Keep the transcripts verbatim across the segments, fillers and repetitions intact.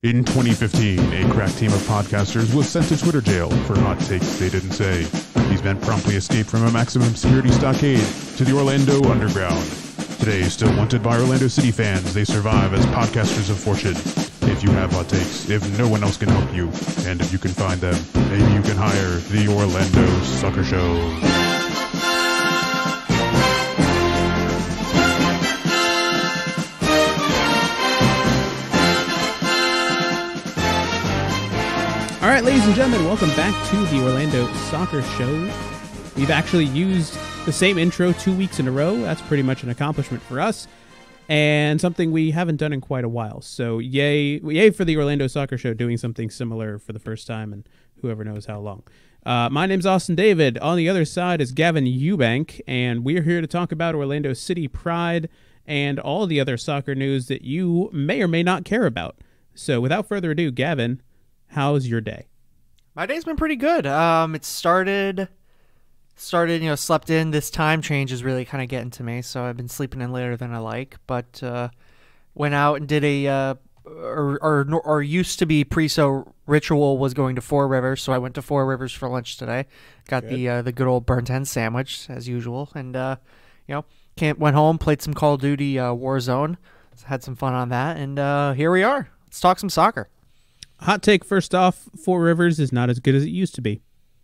In twenty fifteen, a crack team of podcasters was sent to Twitter jail for hot takes they didn't say. These men promptly escaped from a maximum security stockade to the Orlando Underground. Today, still wanted by Orlando City fans, they survive as podcasters of fortune. If you have hot takes, if no one else can help you, and if you can find them, maybe you can hire the Orlando Soccer Show. All right, ladies and gentlemen, welcome back to the Orlando Soccer Show. We've actually used the same intro two weeks in a row. That's pretty much an accomplishment for us, and something we haven't done in quite a while. So yay, yay for the Orlando Soccer Show doing something similar for the first time, and whoever knows how long. Uh, my name's Austin David. On the other side is Gavin Ewbank, and we're here to talk about Orlando City Pride and all the other soccer news that you may or may not care about. So without further ado, Gavin, how's your day? My day's been pretty good. Um, it started, started, you know, slept in. This time change is really kind of getting to me, so I've been sleeping in later than I like. But uh, went out and did a, uh, or, or or used to be pre-so ritual was going to Four Rivers, so I went to Four Rivers for lunch today. Got good. the uh, the good old burnt end sandwich as usual, and uh, you know, came, went home, played some Call of Duty uh, Warzone, had some fun on that, and uh, here we are. Let's talk some soccer. Hot take first off, Four Rivers is not as good as it used to be.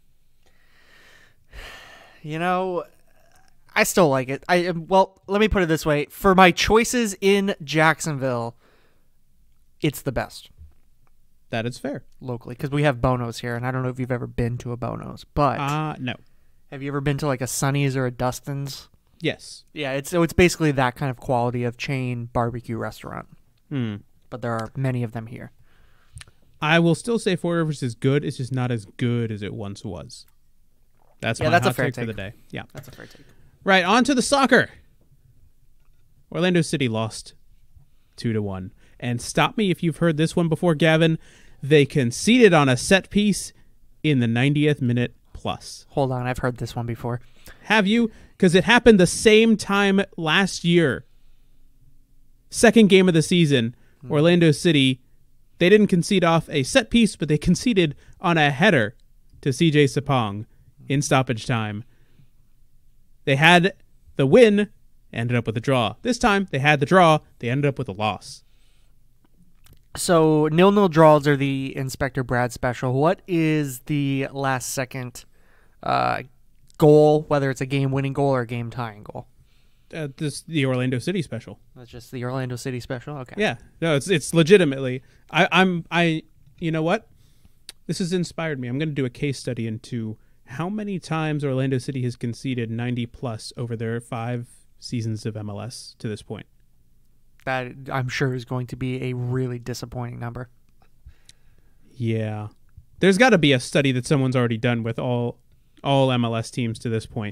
You know, I still like it. I well, let me put it this way. For my choices in Jacksonville, it's the best. That is fair. Locally, because we have Bono's here, and I don't know if you've ever been to a Bono's, but... Uh, no. Have you ever been to like a Sonny's or a Dustin's? Yes. Yeah, it's so it's basically that kind of quality of chain barbecue restaurant. Hmm. But there are many of them here. I will still say Four Rivers is good. It's just not as good as it once was. That's yeah, my that's hot a fair take, take for the day. Yeah, that's a fair take. Right, on to the soccer. Orlando City lost two to one, and stop me if you've heard this one before, Gavin. They conceded on a set piece in the ninetieth minute plus. Hold on, I've heard this one before. Have you? Because it happened the same time last year. Second game of the season, hmm. Orlando City. They didn't concede off a set piece, but they conceded on a header to C J Sapong in stoppage time. They had the win, ended up with a draw. This time, they had the draw, they ended up with a loss. So, nil-nil draws are the Inspector Brad special. What is the last second uh, goal, whether it's a game-winning goal or a game-tying goal? Uh, this the Orlando City special. That's just the Orlando City special. Okay. Yeah, no, it's it's legitimately. I, I'm I. You know what? This has inspired me. I'm going to do a case study into how many times Orlando City has conceded ninety plus over their five seasons of M L S to this point. That I'm sure is going to be a really disappointing number. Yeah, there's got to be a study that someone's already done with all all M L S teams to this point.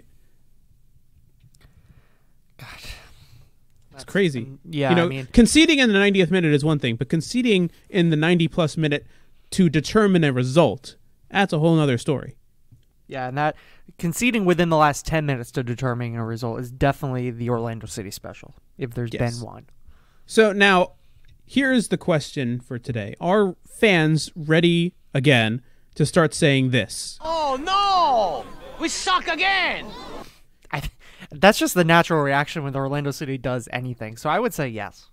God, it's crazy. Um, yeah, you know, I mean, conceding in the ninetieth minute is one thing, but conceding in the ninety plus minute to determine a result, that's a whole other story. Yeah, and that conceding within the last ten minutes to determining a result is definitely the Orlando City special, if there's yes. been one. So now, here's the question for today: are fans ready again to start saying this? Oh no, we suck again. I. That's just the natural reaction when Orlando City does anything. So I would say yes.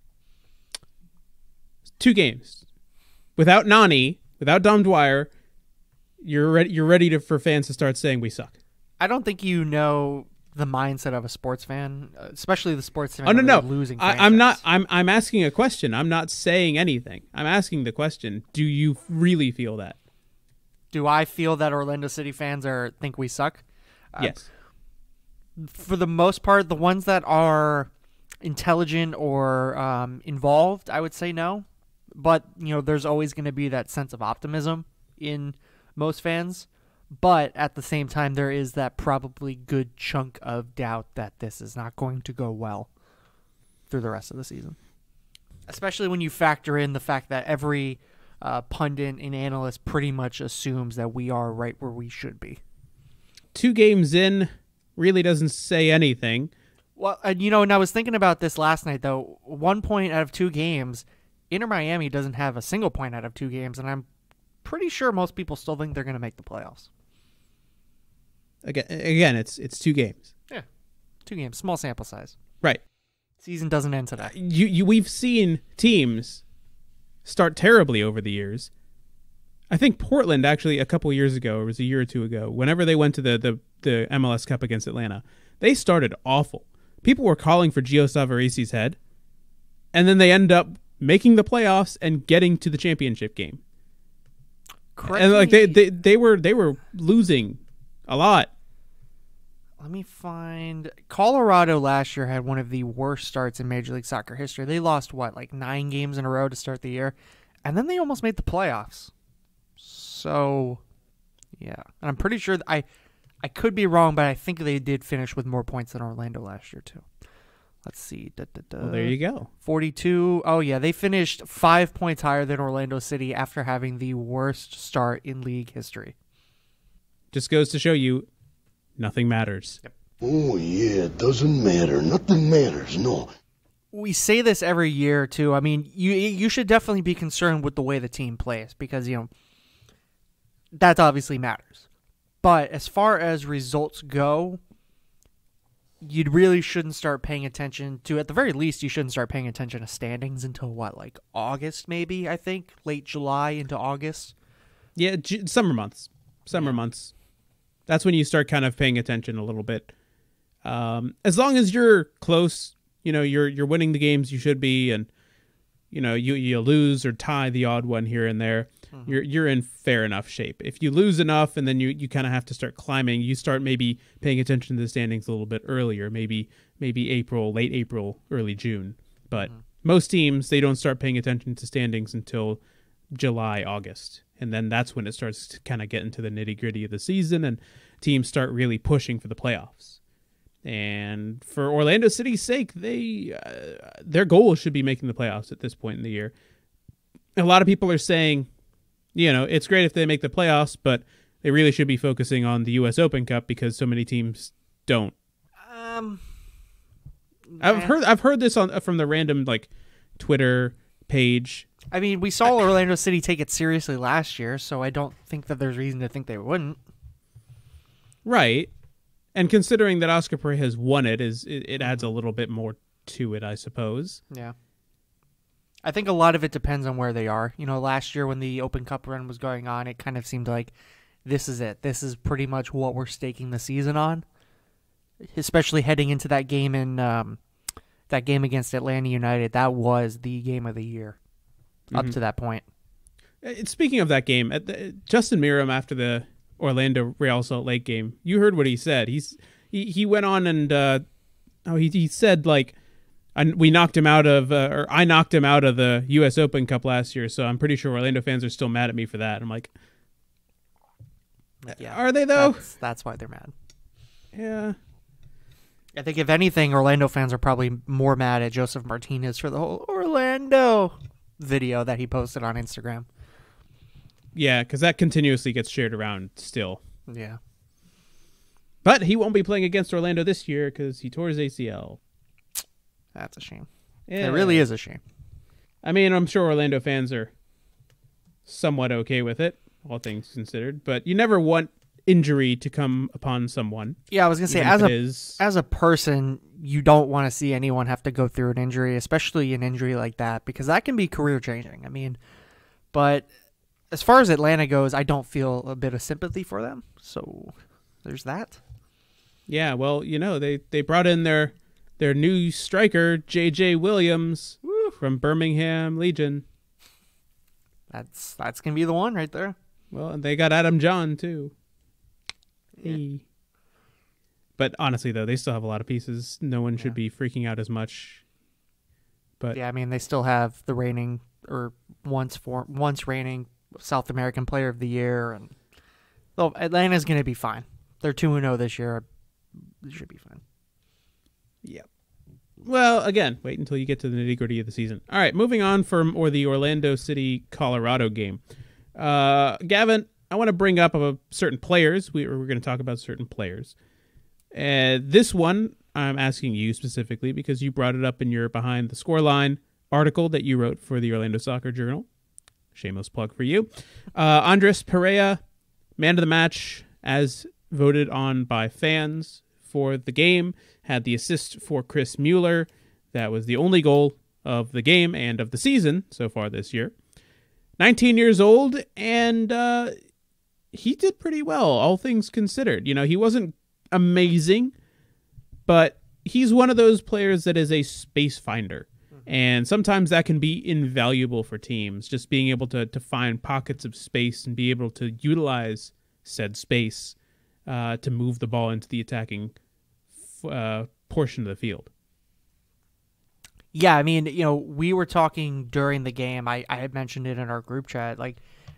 Two games. Without Nani, without Dom Dwyer, you're ready you're ready to, for fans to start saying we suck. I don't think you know the mindset of a sports fan, especially the sports fan oh, no, no. losing I, I'm not I'm I'm asking a question. I'm not saying anything. I'm asking the question. Do you really feel that? Do I feel that Orlando City fans are think we suck? Yes. Uh, For the most part, the ones that are intelligent or um, involved, I would say no. But, you know, there's always going to be that sense of optimism in most fans. But at the same time, there is that probably good chunk of doubt that this is not going to go well through the rest of the season. Especially when you factor in the fact that every uh, pundit and analyst pretty much assumes that we are right where we should be. Two games in really doesn't say anything. Well, and you know, and I was thinking about this last night, though. One point out of two games, Inter Miami doesn't have a single point out of two games, and I'm pretty sure most people still think they're going to make the playoffs. Again, again, it's it's two games. Yeah, two games, small sample size. Right. Season doesn't end today. You, you, we've seen teams start terribly over the years. I think Portland actually a couple years ago, or it was a year or two ago, whenever they went to the, the, the M L S Cup against Atlanta, they started awful. People were calling for Gio Savaresi's head, and then they end up making the playoffs and getting to the championship game. Correct and like me. they, they, they were they were losing a lot. Let me find. Colorado last year had one of the worst starts in Major League Soccer history. They lost, what, like nine games in a row to start the year? And then they almost made the playoffs. So, yeah. And I'm pretty sure, th- I I could be wrong, but I think they did finish with more points than Orlando last year, too. Let's see. Da, da, da. Well, there you go. forty-two. Oh, yeah. They finished five points higher than Orlando City after having the worst start in league history. Just goes to show you, nothing matters. Yep. Oh, yeah, it doesn't matter. Nothing matters, no. We say this every year, too. I mean, you you should definitely be concerned with the way the team plays because, you know, that obviously matters. But as far as results go, you really shouldn't start paying attention to, at the very least, you shouldn't start paying attention to standings until, what, like August maybe, I think? Late July into August? Yeah, J- summer months. Summer yeah. months. That's when you start kind of paying attention a little bit. Um, as long as you're close, you know, you're you're winning the games you should be, and you know, you you lose or tie the odd one here and there, mm-hmm. you're you're in fair enough shape. If you lose enough and then you, you kind of have to start climbing, you start maybe paying attention to the standings a little bit earlier, maybe maybe April, late April, early June. But mm-hmm. most teams, they don't start paying attention to standings until July, August. And then that's when it starts to kind of get into the nitty-gritty of the season and teams start really pushing for the playoffs. And for Orlando City's sake, they uh, their goal should be making the playoffs at this point in the year. A lot of people are saying, you know, it's great if they make the playoffs, but they really should be focusing on the U S Open Cup because so many teams don't. Um, I've heard I've heard this on from the random like Twitter page. I mean, we saw Orlando City take it seriously last year, so I don't think that there's reason to think they wouldn't. Right. And considering that Oscar Pareja won it, is it, it adds a little bit more to it, I suppose. Yeah. I think a lot of it depends on where they are. You know, last year when the Open Cup run was going on, it kind of seemed like this is it. This is pretty much what we're staking the season on, especially heading into that game in um, that game against Atlanta United. That was the game of the year mm-hmm. up to that point. Speaking of that game, at the, Justin Miram after the Orlando Real Salt Lake game, you heard what he said. He's he, he went on and uh, oh he he said like I, we knocked him out of uh, or I knocked him out of the U S Open Cup last year, so I'm pretty sure Orlando fans are still mad at me for that. I'm like, yeah, are they though? That's, that's why they're mad. Yeah. I think if anything, Orlando fans are probably more mad at Joseph Martinez for the whole Orlando video that he posted on Instagram. Yeah, because that continuously gets shared around still. Yeah. But he won't be playing against Orlando this year because he tore his A C L. That's a shame. Yeah. It really is a shame. I mean, I'm sure Orlando fans are somewhat okay with it, all things considered. But you never want injury to come upon someone. Yeah, I was going to say, as a, is... as a person, you don't want to see anyone have to go through an injury, especially an injury like that, because that can be career-changing. I mean, but as far as Atlanta goes, I don't feel a bit of sympathy for them. So there's that. Yeah, well, you know, they, they brought in their their new striker, J J Williams, Woo. from Birmingham Legion. That's that's going to be the one right there. Well, and they got Adam John, too. Yeah. Hey. But honestly, though, they still have a lot of pieces. No one should yeah. be freaking out as much. But yeah, I mean, they still have the reigning, or once for once reigning South American Player of the Year, and well, Atlanta's going to be fine. They're two and oh this year. They should be fine. Yep. Well, again, wait until you get to the nitty-gritty of the season. All right, moving on from or the Orlando City Colorado game. Uh, Gavin, I want to bring up a certain players. We, we're going to talk about certain players. Uh, this one, I'm asking you specifically because you brought it up in your Behind the Scoreline article that you wrote for the Orlando Soccer Journal. Shameless plug for you. Uh, Andres Perea, man of the match, as voted on by fans for the game, had the assist for Chris Mueller. That was the only goal of the game and of the season so far this year. nineteen years old, and uh, he did pretty well, all things considered. You know, he wasn't amazing, but he's one of those players that is a space finder. And sometimes that can be invaluable for teams, just being able to, to find pockets of space and be able to utilize said space uh, to move the ball into the attacking uh, portion of the field. Yeah, I mean, you know, we were talking during the game. I, I had mentioned it in our group chat. Like,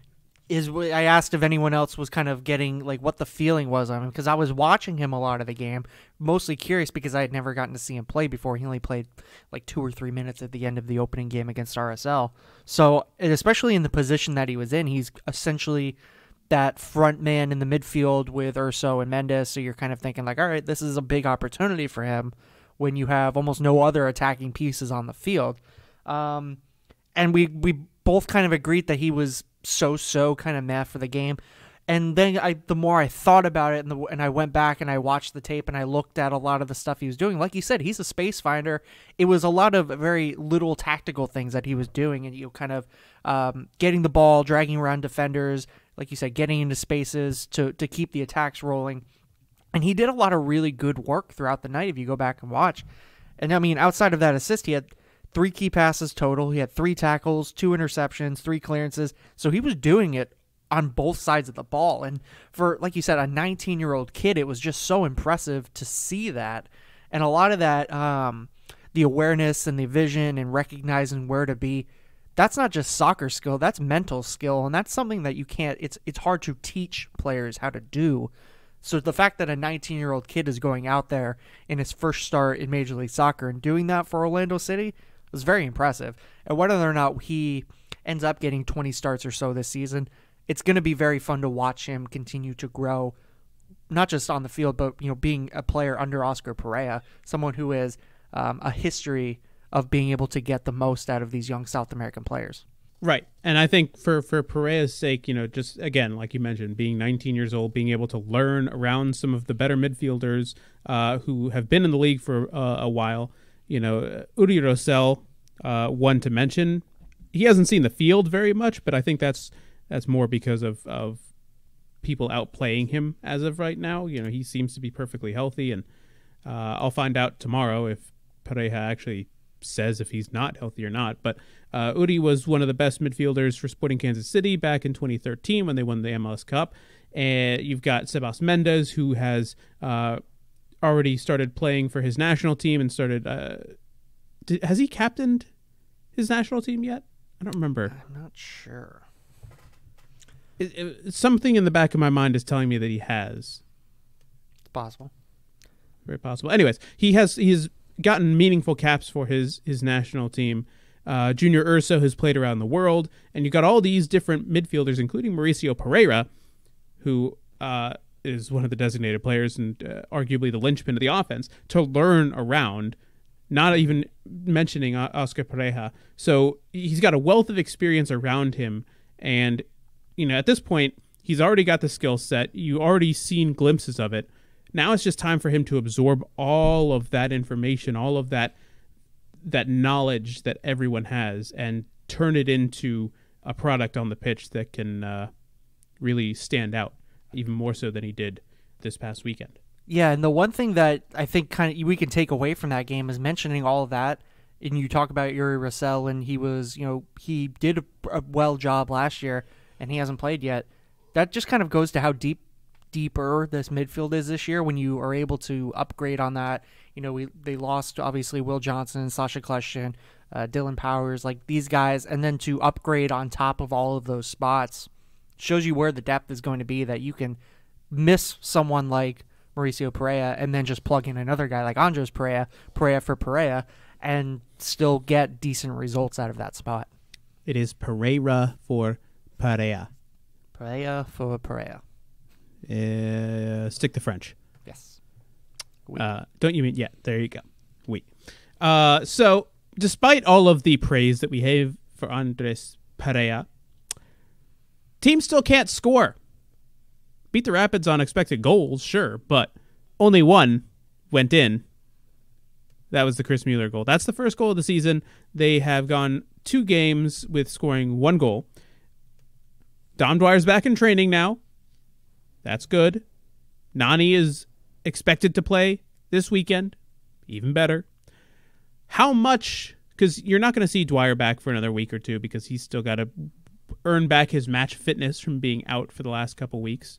is I asked if anyone else was kind of getting, like, what the feeling was on him, because I was watching him a lot of the game, mostly curious because I had never gotten to see him play before. He only played, like, two or three minutes at the end of the opening game against R S L. So, and especially in the position that he was in, he's essentially that front man in the midfield with Urso and Mendes, so you're kind of thinking, like, all right, this is a big opportunity for him when you have almost no other attacking pieces on the field. Um, and we, we both kind of agreed that he was so-so kind of meh for the game. And then I, the more I thought about it and, the, and I went back and I watched the tape and I looked at a lot of the stuff he was doing, like you said, he's a space finder. It was a lot of very little tactical things that he was doing, and you know, kind of um, getting the ball, dragging around defenders, like you said, getting into spaces to, to keep the attacks rolling. And he did a lot of really good work throughout the night if you go back and watch. And I mean, outside of that assist, he had three key passes total. He had three tackles, two interceptions, three clearances. So he was doing it on both sides of the ball. And for, like you said, a nineteen-year-old kid, it was just so impressive to see that. And a lot of that, um, the awareness and the vision and recognizing where to be, that's not just soccer skill, that's mental skill. And that's something that you can't, it's it's hard to teach players how to do. So the fact that a nineteen-year-old kid is going out there in his first start in Major League Soccer and doing that for Orlando City was very impressive. And whether or not he ends up getting twenty starts or so this season, it's going to be very fun to watch him continue to grow, not just on the field, but you know, being a player under Oscar Perea, someone who has um, a history of being able to get the most out of these young South American players. Right. And I think for, for Perea's sake, you know, just again, like you mentioned, being nineteen years old, being able to learn around some of the better midfielders uh, who have been in the league for uh, a while, you know, Uri Rosell, uh, one to mention. He hasn't seen the field very much, but I think that's that's more because of, of people outplaying him as of right now. You know, he seems to be perfectly healthy, and uh, I'll find out tomorrow if Perea actually says if he's not healthy or not. But uh, Uri was one of the best midfielders for Sporting Kansas City back in twenty thirteen when they won the M L S Cup. And you've got Sebas Mendes, who has uh, already started playing for his national team and started... Uh, did, has he captained his national team yet? I don't remember. I'm not sure. It, it, something in the back of my mind is telling me that he has. It's possible. Very possible. Anyways, he has he's gotten meaningful caps for his his national team. Uh, Junior Urso has played around the world, and you got all these different midfielders, including Mauricio Pereira, who uh, is one of the designated players and uh, arguably the linchpin of the offense, to learn around, not even mentioning Oscar Pereira. So he's got a wealth of experience around him, and you know, at this point, he's already got the skill set. You already seen glimpses of it. Now it's just time for him to absorb all of that information, all of that that knowledge that everyone has, and turn it into a product on the pitch that can uh, really stand out, even more so than he did this past weekend. Yeah, and the one thing that I think kind of we can take away from that game is mentioning all of that. And you talk about Uri Rosell, and he was, you know, he did a, a well job last year, and he hasn't played yet. That just kind of goes to how deep, deeper this midfield is this year when you are able to upgrade on that. You know, we they lost, obviously, Will Johnson, Sasha Kleshtin, uh, Dylan Powers, like these guys, and then to upgrade on top of all of those spots shows you where the depth is going to be, that you can miss someone like Mauricio Perea and then just plug in another guy like Andres Perea, Perea for Perea, and still get decent results out of that spot. It is Pereira for Perea. Perea for Perea. Uh, stick to French. Yes. Oui. Uh, don't you mean? Yeah, there you go. Oui. Uh, so despite all of the praise that we have for Andres Perea, team still can't score. Beat the Rapids on expected goals, sure, but only one went in. That was the Chris Mueller goal. That's the first goal of the season. They have gone two games with scoring one goal. Dom Dwyer's back in training now. That's good. Nani is expected to play this weekend. Even better. How much, because you're not going to see Dwyer back for another week or two because he's still got to earn back his match fitness from being out for the last couple weeks.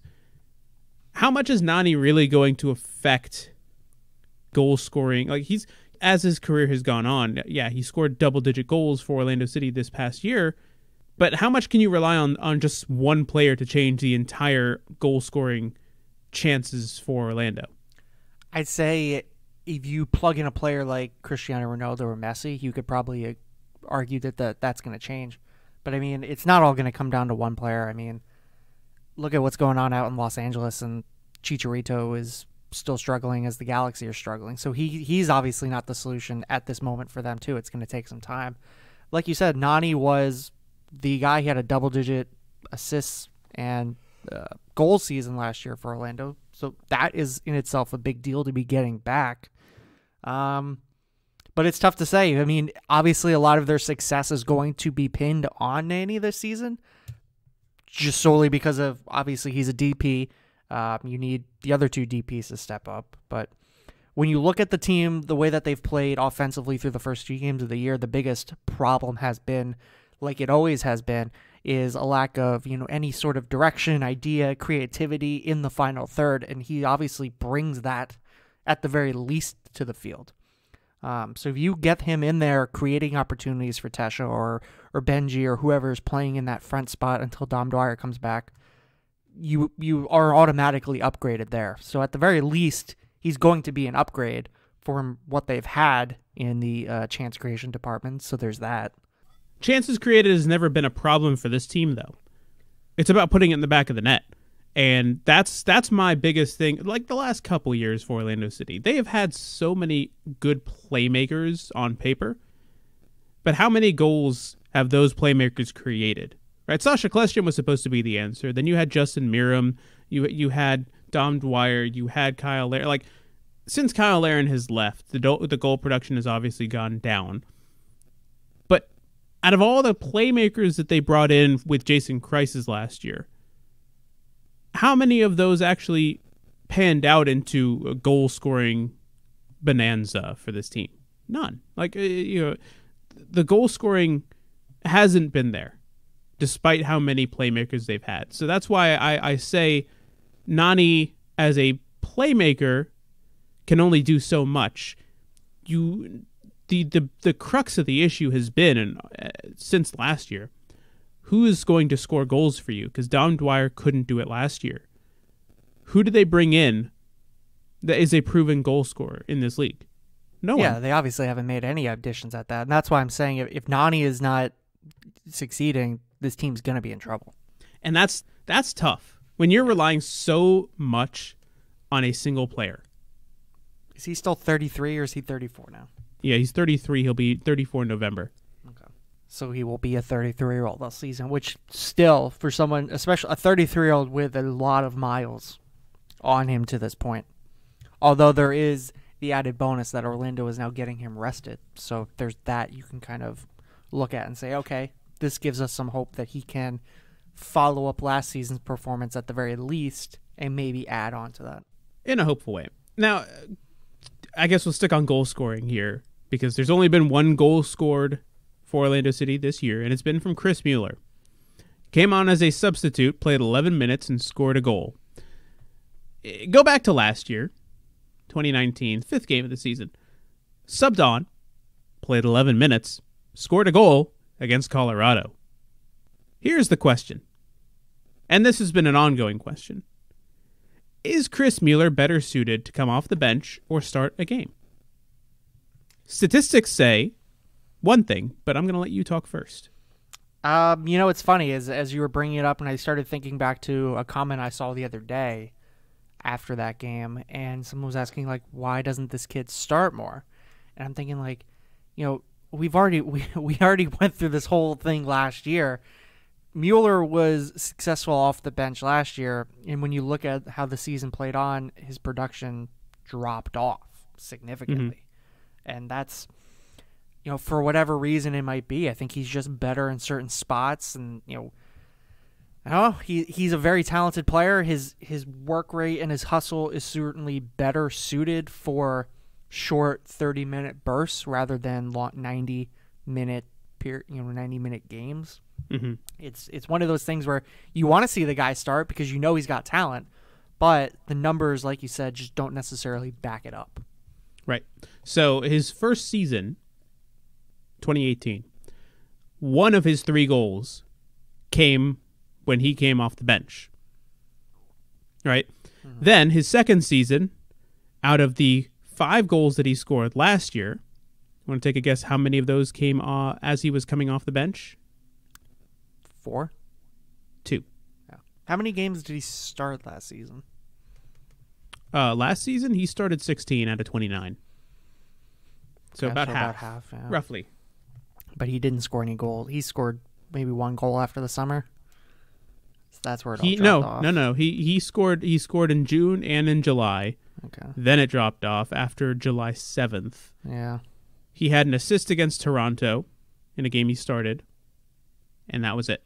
How much is Nani really going to affect goal scoring? Like he's, as his career has gone on, yeah, he scored double digit goals for Orlando City this past year, but how much can you rely on, on just one player to change the entire goal scoring chances for Orlando? I'd say if you plug in a player like Cristiano Ronaldo or Messi, you could probably argue that the, that's going to change. But, I mean, it's not all going to come down to one player. I mean, look at what's going on out in Los Angeles, and Chicharito is still struggling as the Galaxy are struggling. So he he's obviously not the solution at this moment for them, too. It's going to take some time. Like you said, Nani was the guy. He had a double-digit assists and uh, goal season last year for Orlando. So that is in itself a big deal to be getting back. Um, but it's tough to say. I mean, obviously a lot of their success is going to be pinned on Nani this season, just solely because of, obviously, he's a D P. Um, you need the other two D Ps to step up. But when you look at the team, the way that they've played offensively through the first few games of the year, the biggest problem has been, like it always has been, is a lack of, you know, any sort of direction, idea, creativity in the final third. And he obviously brings that at the very least to the field. Um, so if you get him in there creating opportunities for Tesha or or Benji or whoever is playing in that front spot until Dom Dwyer comes back, you you are automatically upgraded there. So at the very least, he's going to be an upgrade from what they've had in the uh, chance creation department. So there's that. Chances created has never been a problem for this team, though. It's about putting it in the back of the net. And that's that's my biggest thing. Like the last couple years for Orlando City, they have had so many good playmakers on paper. But how many goals have those playmakers created? Right? Sasha Klestrom was supposed to be the answer. Then you had Justin Miram. You you had Dom Dwyer. You had Kyle Larin. Like, since Kyle Larin has left, the, do- the goal production has obviously gone down. But out of all the playmakers that they brought in with Jason Kreis's last year, how many of those actually panned out into a goal-scoring bonanza for this team? None. Like, uh, you know, the goal-scoring hasn't been there, despite how many playmakers they've had. So that's why I, I say Nani, as a playmaker, can only do so much. You, the the the crux of the issue has been, and uh, since last year, who is going to score goals for you? Because Dom Dwyer couldn't do it last year. Who did they bring in that is a proven goal scorer in this league? No one. Yeah, they obviously haven't made any additions at that. And that's why I'm saying if, if Nani is not succeeding, this team's going to be in trouble. And that's that's tough. When you're relying so much on a single player. Is he still thirty-three or is he thirty-four now? Yeah, he's thirty-three. He'll be thirty-four in November. Okay. So he will be a thirty-three-year-old this season, which still, for someone, especially a thirty-three-year-old with a lot of miles on him to this point. Although there is the added bonus that Orlando is now getting him rested. So there's that you can kind of look at and say, okay, this gives us some hope that he can follow up last season's performance at the very least and maybe add on to that. In a hopeful way. Now, I guess we'll stick on goal scoring here because there's only been one goal scored for Orlando City this year, and it's been from Chris Mueller. Came on as a substitute, played eleven minutes, and scored a goal. Go back to last year, twenty nineteen, fifth game of the season. Subbed on, played eleven minutes, scored a goal against Colorado. Here's the question, and this has been an ongoing question. Is Chris Mueller better suited to come off the bench or start a game? Statistics say one thing, but I'm going to let you talk first. Um, you know, it's funny, as as you were bringing it up, and I started thinking back to a comment I saw the other day after that game, and someone was asking, like, why doesn't this kid start more? And I'm thinking, like, you know, we've already we, we already went through this whole thing last year. Mueller was successful off the bench last year, and when you look at how the season played on, his production dropped off significantly. Mm-hmm. And that's, you know, for whatever reason it might be, I think he's just better in certain spots, and, you know, I don't know, he he's a very talented player. His his work rate and his hustle is certainly better suited for short thirty minute bursts rather than long ninety minute period, you know, ninety minute games. Mm-hmm. It's it's one of those things where you want to see the guy start because you know he's got talent, but the numbers, like you said, just don't necessarily back it up. Right. So his first season, twenty eighteen, one of his three goals came when he came off the bench. Right. Mm-hmm. Then his second season, out of the five goals that he scored last year, want to take a guess how many of those came uh, as he was coming off the bench? Four? Two. Yeah. How many games did he start last season? Uh, last season, he started sixteen out of twenty-nine. So Okay, about so half. about half, yeah. Roughly. But he didn't score any goals. He scored maybe one goal after the summer. So that's where it all He, dropped no, off. no, no. He he scored he scored in June and in July. Okay. Then it dropped off after July seventh. Yeah. He had an assist against Toronto in a game he started, and that was it.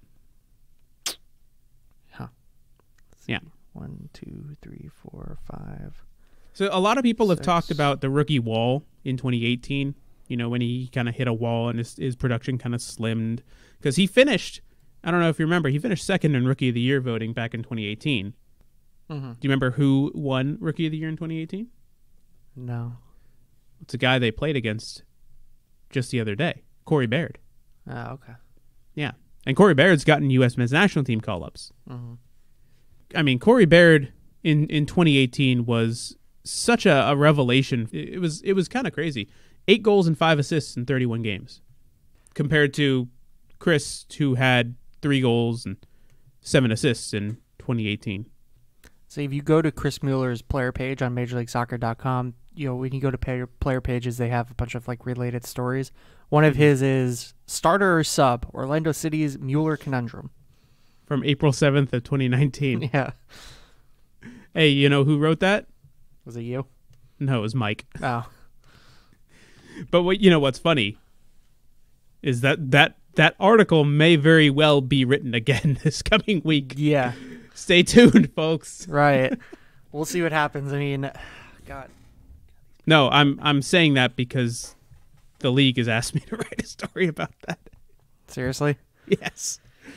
Huh. Yeah. One, two, three, four, five. So a lot of people have Six. talked about the rookie wall in twenty eighteen, you know, when he kind of hit a wall and his, his production kind of slimmed. Because he finished, I don't know if you remember, he finished second in Rookie of the Year voting back in twenty eighteen. Mm-hmm. Do you remember who won Rookie of the Year in twenty eighteen? No. It's a guy they played against just the other day, Corey Baird. Oh, okay. Yeah. And Corey Baird's gotten U S men's national team call-ups. Mm-hmm. I mean, Corey Baird in, in twenty eighteen was such a, a revelation. It, it was it was kind of crazy. Eight goals and five assists in thirty-one games, compared to Chris, who had three goals and seven assists in twenty eighteen. So if you go to Chris Mueller's player page on Major League Soccer dot com, you know, when you go to player, player pages, they have a bunch of like related stories. One of his is starter or sub, Orlando City's Mueller conundrum. From April seventh of twenty nineteen. Yeah. Hey, you know who wrote that? Was it you? No, it was Mike. Oh. But what you know what's funny is that that, that article may very well be written again this coming week. Yeah. Stay tuned, folks. Right. We'll see what happens. I mean, God. No, I'm I'm saying that because the league has asked me to write a story about that. Seriously? Yes.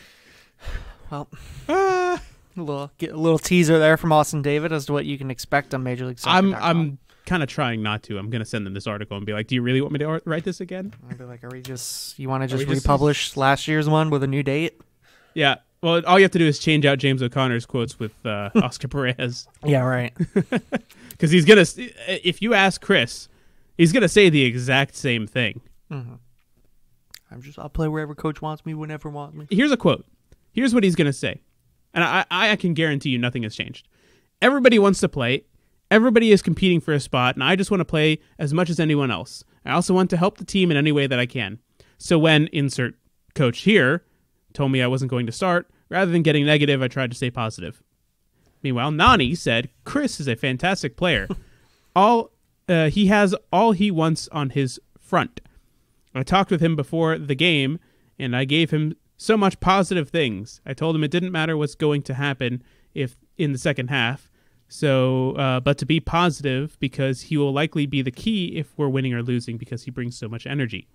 Well, Ah. a little get a little teaser there from Austin David as to what you can expect on Major League Soccer. I'm I'm kind of trying not to. I'm gonna send them this article and be like, "Do you really want me to write this again?" I'll be like, "Are we just? You want to Are just we just- republish last year's one with a new date?" Yeah. Well, all you have to do is change out James O'Connor's quotes with uh, Oscar Perez, Yeah, right. because he's gonna. If you ask Chris, he's gonna say the exact same thing. Mm-hmm. I'm just. I'll play wherever coach wants me, whenever wants me. Here's a quote. Here's what he's gonna say, and I I can guarantee you nothing has changed. Everybody wants to play. Everybody is competing for a spot, and I just want to play as much as anyone else. I also want to help the team in any way that I can. So when insert coach here told me I wasn't going to start, rather than getting negative, I tried to stay positive. Meanwhile, Nani said, Chris is a fantastic player. all uh, He has all he wants on his front. I talked with him before the game, and I gave him so much positive things. I told him it didn't matter what's going to happen if in the second half, so uh, but to be positive because he will likely be the key if we're winning or losing because he brings so much energy.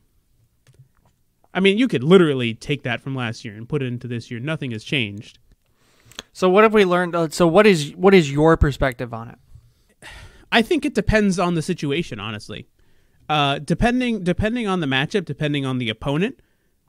I mean, you could literally take that from last year and put it into this year. Nothing has changed. So what have we learned? Uh, so what is what is your perspective on it? I think it depends on the situation, honestly. Uh, depending depending on the matchup, depending on the opponent,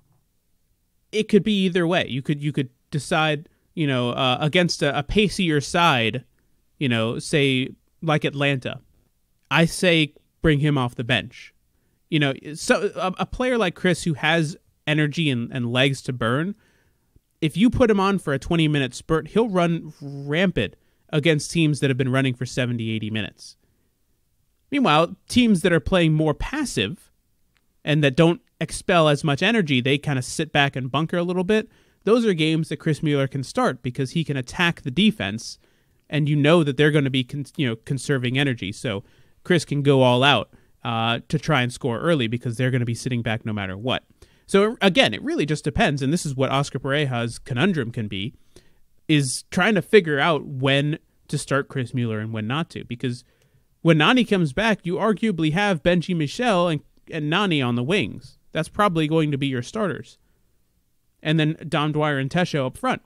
it could be either way. You could you could decide, you know, uh, against a, a pacier side, you know, say like Atlanta. I say bring him off the bench. You know, so a, a player like Chris who has energy and, and legs to burn, if you put him on for a twenty-minute spurt, he'll run rampant against teams that have been running for seventy, eighty minutes. Meanwhile, teams that are playing more passive and that don't expel as much energy. They kind of sit back and bunker a little bit. Those are games that Chris Mueller can start because he can attack the defense, and you know that they're going to be con- you know conserving energy. So Chris can go all out uh, to try and score early because they're going to be sitting back no matter what. So again, it really just depends, and this is what Oscar Pareja's conundrum can be, is trying to figure out when to start Chris Mueller and when not to. Because when Nani comes back, you arguably have Benji Michel and, and Nani on the wings. That's probably going to be your starters. And then Dom Dwyer and Tesho up front.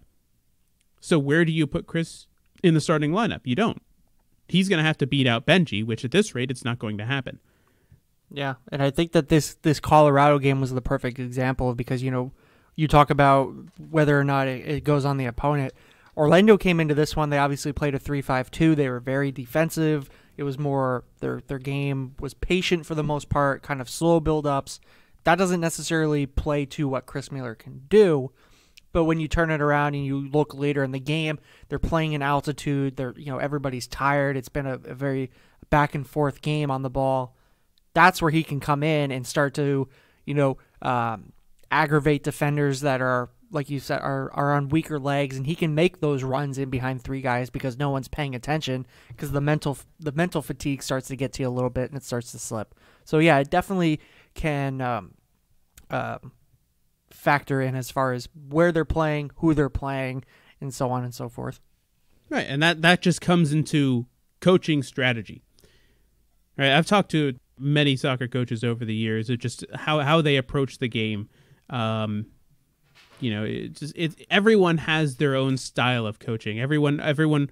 So where do you put Chris in the starting lineup? You don't. He's going to have to beat out Benji, which at this rate, it's not going to happen. Yeah, and I think that this this Colorado game was the perfect example because, you know, you talk about whether or not it, it goes on the opponent. Orlando came into this one, they obviously played a three five two. They were very defensive. It was more, their their game was patient for the most part, kind of slow build-ups. That doesn't necessarily play to what Chris Mueller can do. But when you turn it around and you look later in the game, they're playing in altitude. They're, you know, everybody's tired. It's been a, a very back and forth game on the ball. That's where he can come in and start to, you know, um, aggravate defenders that are, like you said, are, are on weaker legs, and he can make those runs in behind three guys because no one's paying attention because the mental the mental fatigue starts to get to you a little bit and it starts to slip. So yeah, it definitely can um, uh, factor in as far as where they're playing, who they're playing, and so on and so forth. Right, and that, that just comes into coaching strategy. Right, I've talked to many soccer coaches over the years of just how, how they approach the game. Um, you know, it just it everyone has their own style of coaching. Everyone everyone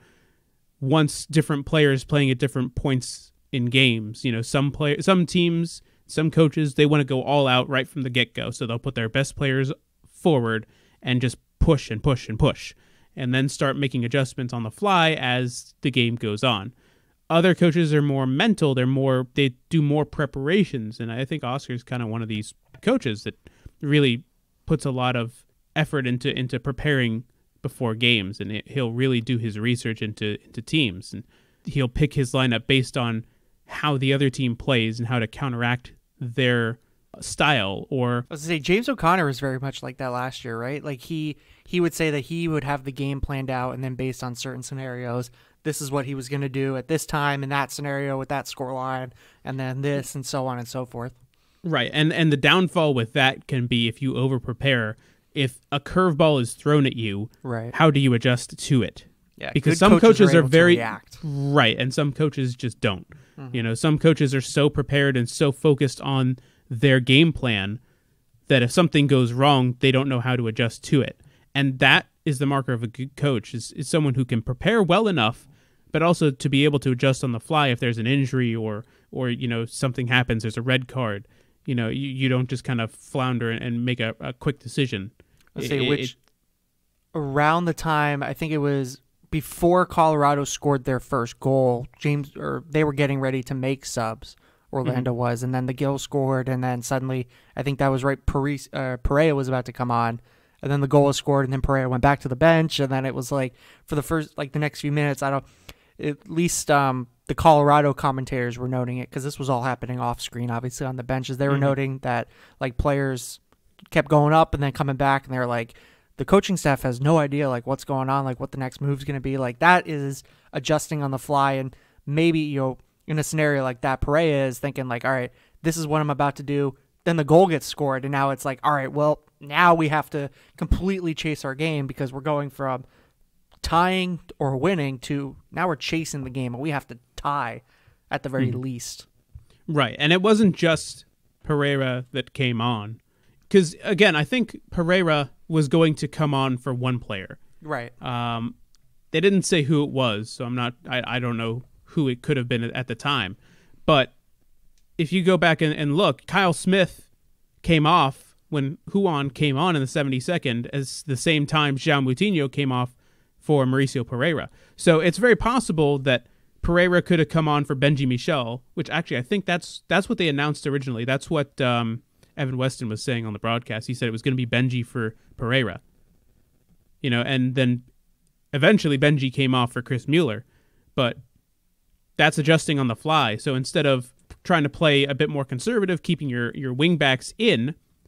wants different players playing at different points in games. You know, some play some teams, some coaches, they want to go all out right from the get-go. So they'll put their best players forward and just push and push and push, and then start making adjustments on the fly as the game goes on. Other coaches are more mental. They're more, they do more preparations. And I think Oscar's kind of one of these coaches that really puts a lot of effort into, into preparing before games. And it, he'll really do his research into, into teams. And he'll pick his lineup based on how the other team plays and how to counteract their style. Or I was gonna say, James O'Connor was very much like that last year, right? Like he, he would say that he would have the game planned out, and then based on certain scenarios, this is what he was going to do at this time in that scenario with that scoreline, and then this, and so on and so forth. Right, and and the downfall with that can be if you over-prepare. If a curveball is thrown at you, right, how do you adjust to it? Yeah, because some coaches, coaches are, are very right, and some coaches just don't. Mm-hmm. You know, some coaches are so prepared and so focused on their game plan that if something goes wrong, they don't know how to adjust to it. And that is the marker of a good coach, is, is someone who can prepare well enough, but also to be able to adjust on the fly if there's an injury or, or you know, something happens, there's a red card. You know, you, you don't just kind of flounder and, and make a, a quick decision. Let's say it, which it, around the time, I think it was before Colorado scored their first goal, James or they were getting ready to make subs. Orlando mm-hmm. was, and then the Gill scored, and then suddenly, I think that was right, Paris, uh, Pereira was about to come on, and then the goal was scored, and then Pereira went back to the bench, and then it was like, for the first, like the next few minutes, I don't, at least um, the Colorado commentators were noting it, because this was all happening off screen, obviously, on the benches. They were mm-hmm. noting that, like, players kept going up and then coming back, and they're like, the coaching staff has no idea, like, what's going on, like, what the next move's going to be. Like, that is adjusting on the fly, and maybe, you know, in a scenario like that, Pereira is thinking like, all right, this is what I'm about to do. Then the goal gets scored, and now it's like, all right, well, now we have to completely chase our game because we're going from tying or winning to now we're chasing the game, and we have to tie at the very mm-hmm. least. Right, and it wasn't just Pereira that came on. Because, again, I think Pereira was going to come on for one player. Right. Um, they didn't say who it was, so I'm not, I, I don't know who it could have been at the time. But if you go back and, and look, Kyle Smith came off when Juan came on in the seventy-second, as the same time João Moutinho came off for Mauricio Pereira. So it's very possible that Pereira could have come on for Benji Michel, which actually I think that's that's what they announced originally. That's what um, Evan Weston was saying on the broadcast. He said it was going to be Benji for Pereira. You know, and then eventually Benji came off for Chris Mueller. But that's adjusting on the fly. So instead of trying to play a bit more conservative, keeping your, your wingbacks in,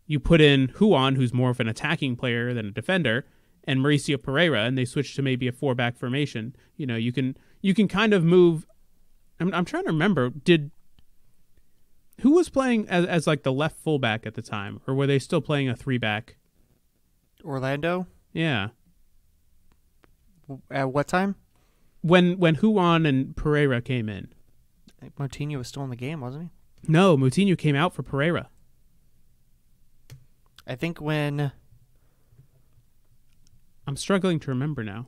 you put in Juan, who's more of an attacking player than a defender, and Mauricio Pereira, and they switch to maybe a four-back formation. You know, you can you can kind of move. I'm, I'm trying to remember. Did who was playing as, as like the left fullback at the time, or were they still playing a three-back? Orlando? Yeah. At what time? When when Juan and Pereira came in. I think Moutinho was still in the game, wasn't he? No, Moutinho came out for Pereira. I think when... I'm struggling to remember now.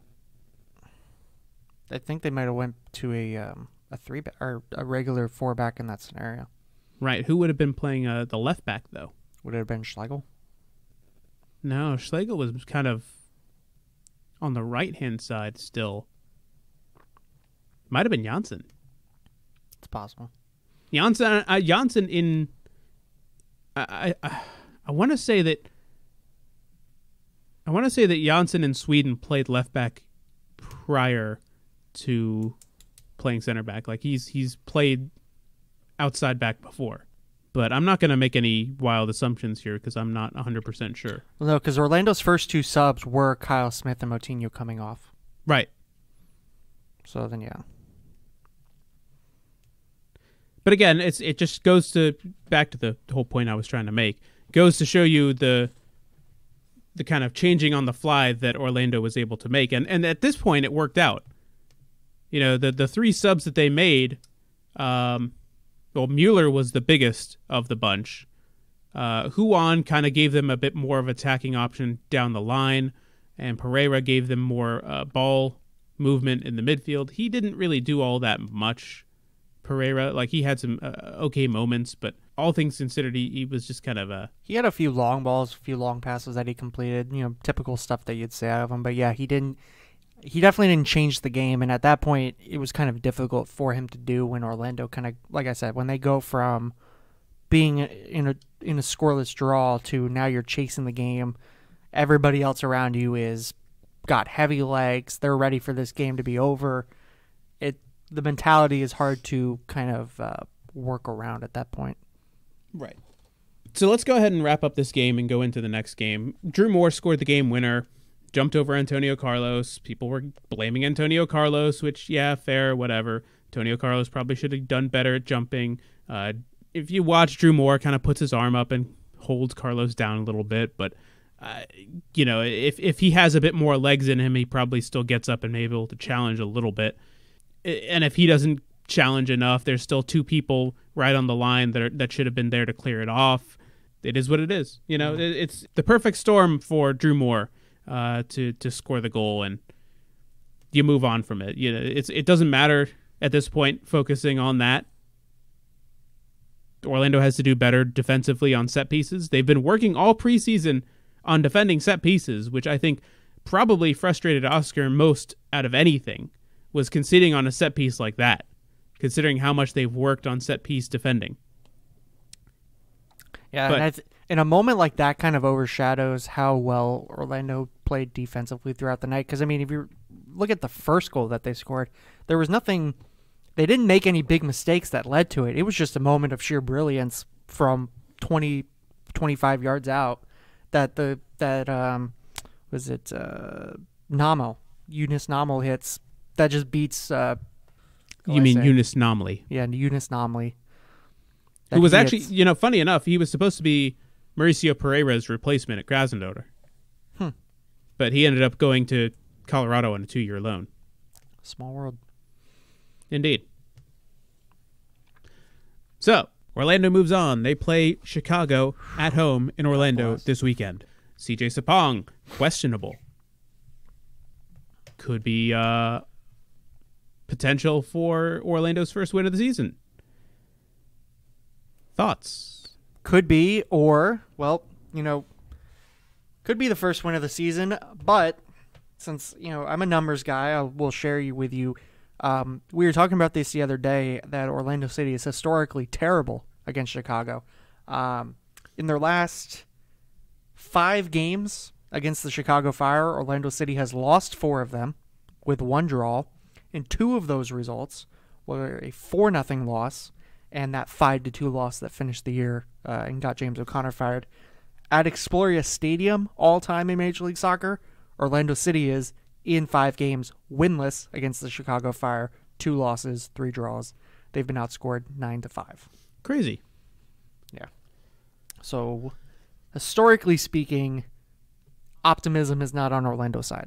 I think they might have went to a um, a three back or a regular four back in that scenario. Right. Who would have been playing uh, the left back though? Would it have been Schlegel? No, Schlegel was kind of on the right hand side still. Might have been Janssen. It's possible. Janssen, uh, Janssen in. I I, I want to say that. I want to say that Janssen in Sweden played left back prior to playing center back. Like he's he's played outside back before, but I'm not going to make any wild assumptions here because I'm not one hundred percent sure. Well, no, because Orlando's first two subs were Kyle Smith and Moutinho coming off. Right. So then, yeah. But again, it's it just goes to back to the whole point I was trying to make. It goes to show you the the kind of changing on the fly that Orlando was able to make, and and at this point it worked out. You know, the the three subs that they made, um, well, Mueller was the biggest of the bunch. Uh, Juan kind of gave them a bit more of attacking option down the line, and Pereira gave them more uh, ball movement in the midfield. He didn't really do all that much. Pereira, like he had some uh, okay moments, but all things considered, he, he was just kind of a. He had a few long balls, a few long passes that he completed. You know, typical stuff that you'd say out of him. But yeah, he didn't. He definitely didn't change the game, and at that point, it was kind of difficult for him to do when Orlando kind of, like I said, when they go from being in a in a scoreless draw to now you're chasing the game. Everybody else around you is got heavy legs. They're ready for this game to be over. It. The mentality is hard to kind of uh, work around at that point. Right. So let's go ahead and wrap up this game and go into the next game. Drew Moore scored the game winner, jumped over Antonio Carlos. People were blaming Antonio Carlos, which, yeah, fair, whatever. Antonio Carlos probably should have done better at jumping. Uh, if you watch, Drew Moore kind of puts his arm up and holds Carlos down a little bit, but uh, you know, if if he has a bit more legs in him, he probably still gets up and may be able to challenge a little bit. And if he doesn't challenge enough, there's still two people right on the line that are, that should have been there to clear it off. It is what it is. You know, it, it's the perfect storm for Drew Moore uh, to to score the goal, and you move on from it. You know, it's it doesn't matter at this point focusing on that. Orlando has to do better defensively on set pieces. They've been working all preseason on defending set pieces, which I think probably frustrated Oscar most out of anything. Was conceding on a set piece like that, considering how much they've worked on set piece defending. Yeah, but, and I th- in a moment like that kind of overshadows how well Orlando played defensively throughout the night. Because, I mean, if you look at the first goal that they scored, there was nothing, they didn't make any big mistakes that led to it. It was just a moment of sheer brilliance from twenty, twenty-five yards out that the, that, um, was it, uh, Namo, Eunice Namo hits. That just beats. Uh, you mean Eunice Nomley? Yeah, Eunice Nomley. Who was actually, you know, funny enough, he was supposed to be Mauricio Pereira's replacement at Krasnodar. Hmm. But he ended up going to Colorado on a two-year loan. Small world. Indeed. So, Orlando moves on. They play Chicago at home in Orlando this weekend. C J Sapong, questionable. Could be uh, potential for Orlando's first win of the season. Thoughts? Could be, or, well, you know, could be the first win of the season, but since, you know, I'm a numbers guy, I will share you with you. Um, we were talking about this the other day, that Orlando City is historically terrible against Chicago. Um, in their last five games against the Chicago Fire, Orlando City has lost four of them with one draw, and two of those results were a four nothing loss and that five to two loss that finished the year uh, and got James O'Connor fired. at Exploria Stadium, all-time in Major League Soccer, Orlando City is, in five games, winless against the Chicago Fire. Two losses, three draws. They've been outscored nine to five. Crazy. Yeah. So, historically speaking, optimism is not on Orlando's side.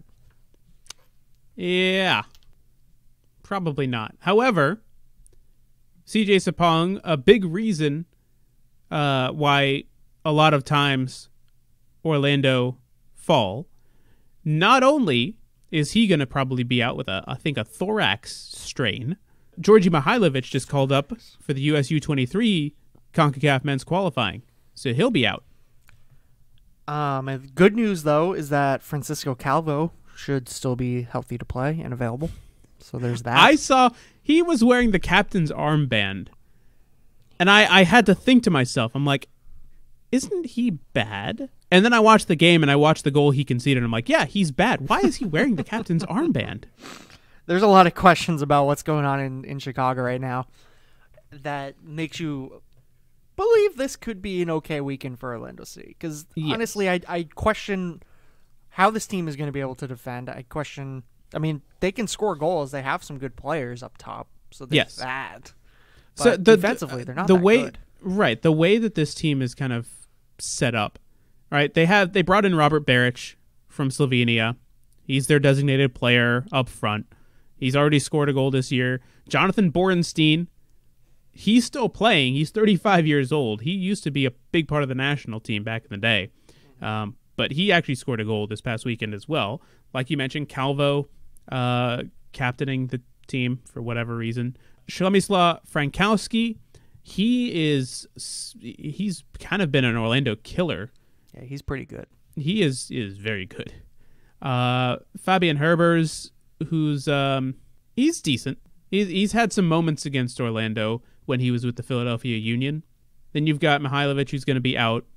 Yeah. Probably not. However, C J Sapong, a big reason uh, why a lot of times Orlando fall, not only is he going to probably be out with, a, I think, a thorax strain, Georgi Mihailovic just called up for the U S U twenty-three CONCACAF men's qualifying, so he'll be out. Um, and good news, though, is that Francisco Calvo should still be healthy to play and available. So there's that. I saw he was wearing the captain's armband, and I, I had to think to myself, I'm like, isn't he bad? And then I watched the game, and I watched the goal he conceded, and I'm like, yeah, he's bad. Why is he wearing the captain's armband? There's a lot of questions about what's going on in, in Chicago right now that makes you believe this could be an okay weekend for Orlando City. Because Yes. honestly, I, I question how this team is going to be able to defend. I question, I mean, they can score goals. They have some good players up top. So there's Yes. that. But So the, defensively, they're not the that way, good. Right, the way that this team is kind of set up, right? They have they brought in Robert Beric from Slovenia. He's their designated player up front. He's already scored a goal this year. Jonathan Borenstein, he's still playing. He's thirty-five years old. He used to be a big part of the national team back in the day. Um, but he actually scored a goal this past weekend as well. Like you mentioned, Calvo uh, captaining the team for whatever reason. Przemysław Frankowski, he is he's kind of been an Orlando killer. Yeah, he's pretty good. He is is very good. Uh, Fabian Herbers, who's um, he's decent. He's he's had some moments against Orlando when he was with the Philadelphia Union. Then you've got Mihailovic, who's going to be out,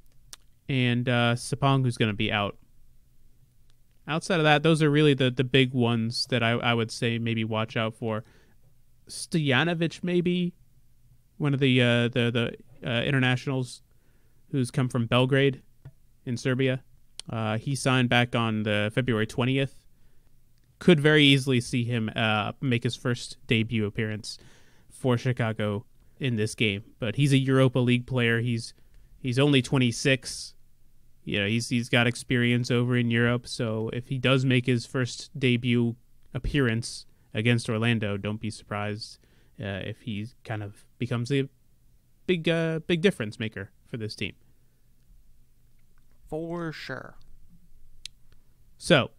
and uh, Sapong, who's going to be out. Outside of that, those are really the, the big ones that I, I would say maybe watch out for. Stojanovic, maybe one of the uh, the the uh, internationals who's come from Belgrade in Serbia. Uh, he signed back on the February twentieth. Could very easily see him uh, make his first debut appearance for Chicago in this game. But he's a Europa League player. He's he's only twenty-six. You know, he's he's got experience over in Europe. So if he does make his first debut appearance against Orlando, don't be surprised uh, if he kind of becomes a big uh, big difference maker for this team. For sure. So,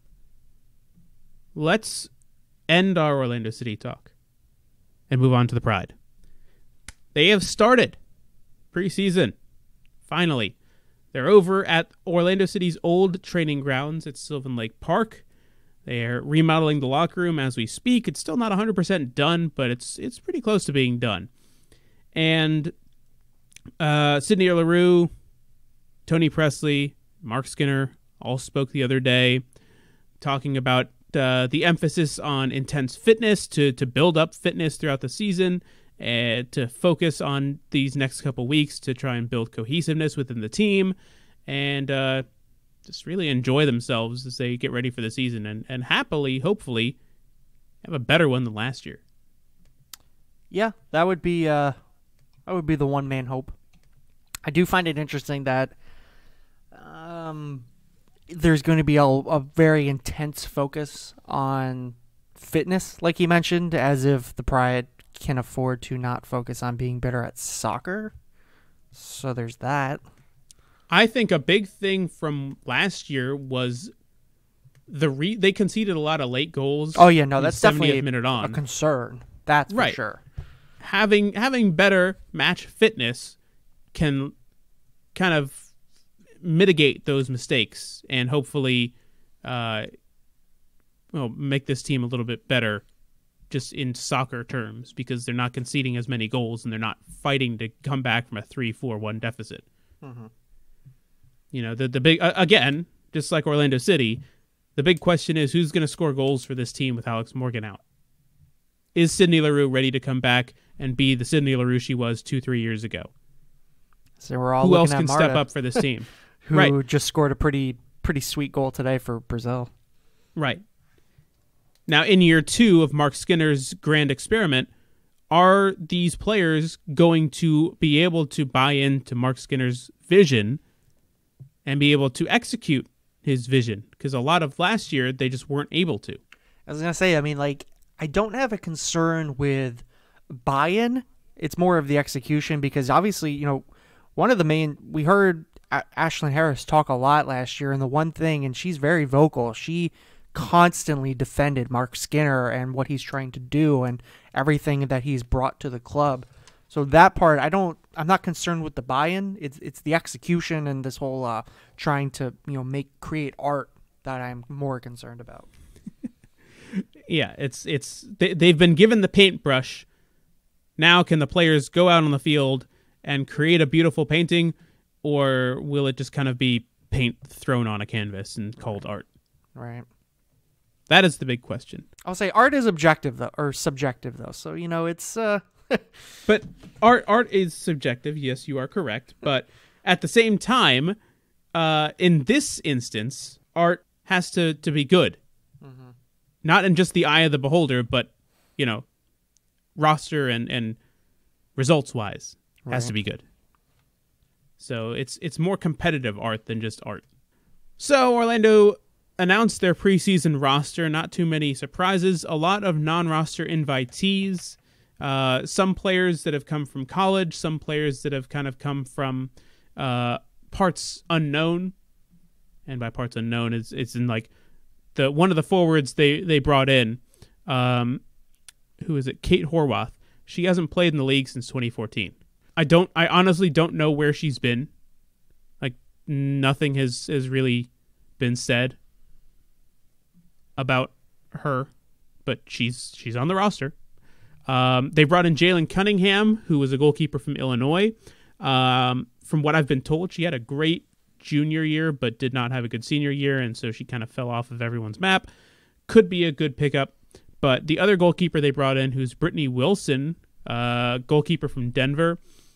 let's end our Orlando City talk and move on to the Pride. They have started preseason. Finally. They're over at Orlando City's old training grounds at Sylvan Lake Park. They're remodeling the locker room as we speak. It's still not one hundred percent done, but it's it's pretty close to being done. And uh, Sidney LaRue, Tony Presley, Mark Skinner all spoke the other day talking about uh, the emphasis on intense fitness to, to build up fitness throughout the season and to focus on these next couple weeks to try and build cohesiveness within the team and uh, just really enjoy themselves as they get ready for the season and, and happily, hopefully, have a better one than last year. Yeah, that would be uh, that would be the one man hope. I do find it interesting that um, there's going to be a, a very intense focus on fitness, like you mentioned, as if the Pride can afford to not focus on being better at soccer. So there's that. I think a big thing from last year was the re- they conceded a lot of late goals. Oh yeah, no, that's definitely minute on. a concern. That's Right. for sure. Having having better match fitness can kind of mitigate those mistakes and hopefully uh, well, make this team a little bit better just in soccer terms because they're not conceding as many goals and they're not fighting to come back from a three four one deficit. Mm-hmm. You know, the the big uh, again, just like Orlando City, the big question is who's going to score goals for this team with Alex Morgan out? Is Sidney LaRue ready to come back and be the Sidney LaRue she was two, three years ago? So we're all Who looking else at can Marta. step up for this team? who Right. just scored a pretty pretty sweet goal today for Brazil. Right. Now, in year two of Mark Skinner's grand experiment, are these players going to be able to buy into Mark Skinner's vision and be able to execute his vision? Because a lot of last year, they just weren't able to. I was going to say, I mean, like, I don't have a concern with buy-in. It's more of the execution because obviously, you know, one of the main, we heard a- Ashlyn Harris talk a lot last year, and the one thing, and she's very vocal, she constantly defended Mark Skinner and what he's trying to do and everything that he's brought to the club. So that part, I don't, I'm not concerned with the buy-in. It's it's the execution and this whole uh, trying to, you know, make create art that I'm more concerned about. Yeah, it's it's they, they've been given the paintbrush. Now, can the players go out on the field and create a beautiful painting, or will it just kind of be paint thrown on a canvas and called art? Right. That is the big question. I'll say art is objective though, or subjective though. So you know, it's. Uh... But art art is subjective. Yes, you are correct. But at the same time, uh, in this instance, art has to, to be good. Mm-hmm. Not in just the eye of the beholder, but, you know, roster and, and results-wise Right. has to be good. So it's it's more competitive art than just art. So Orlando announced their preseason roster. Not too many surprises. A lot of non-roster invitees. Uh, some players that have come from college, some players that have kind of come from uh, parts unknown, and by parts unknown, it's it's in like the one of the forwards they they brought in. Um, who is it? Kate Horwath. She hasn't played in the league since twenty fourteen. I don't. I honestly don't know where she's been. Like nothing has has really been said about her, but she's she's on the roster. Um, they brought in Jalen Cunningham, who was a goalkeeper from Illinois. Um, from what I've been told, she had a great junior year, but did not have a good senior year, and so she kind of fell off of everyone's map. Could be a good pickup. But the other goalkeeper they brought in, who's Brittany Wilson, uh, goalkeeper from Denver,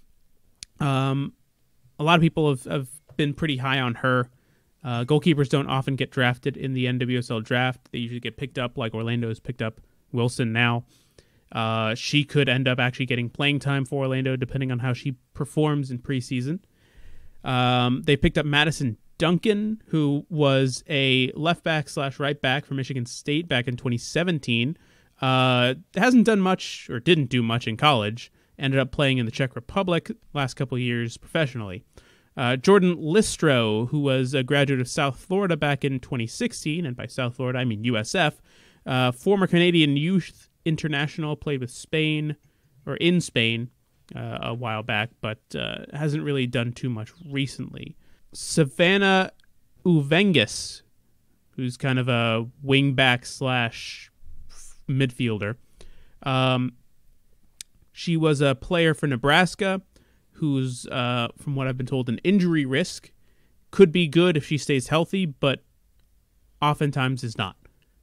um, a lot of people have, have been pretty high on her. Uh, goalkeepers don't often get drafted in the N W S L draft. They usually get picked up, like Orlando has picked up Wilson now. Uh, she could end up actually getting playing time for Orlando, depending on how she performs in preseason. Um, they picked up Madison Duncan, who was a left back slash right back for Michigan State back in twenty seventeen. Uh, hasn't done much or didn't do much in college. Ended up playing in the Czech Republic last couple of years professionally. Uh, Jordan Listro, who was a graduate of South Florida back in twenty sixteen, and by South Florida I mean U S F, uh, former Canadian youth international, played with Spain or in Spain uh, a while back, but uh, hasn't really done too much recently. Savannah Uvengis, who's kind of a wingback slash midfielder. Um, she was a player for Nebraska who's, uh, from what I've been told, an injury risk. Could be good if she stays healthy, but oftentimes is not.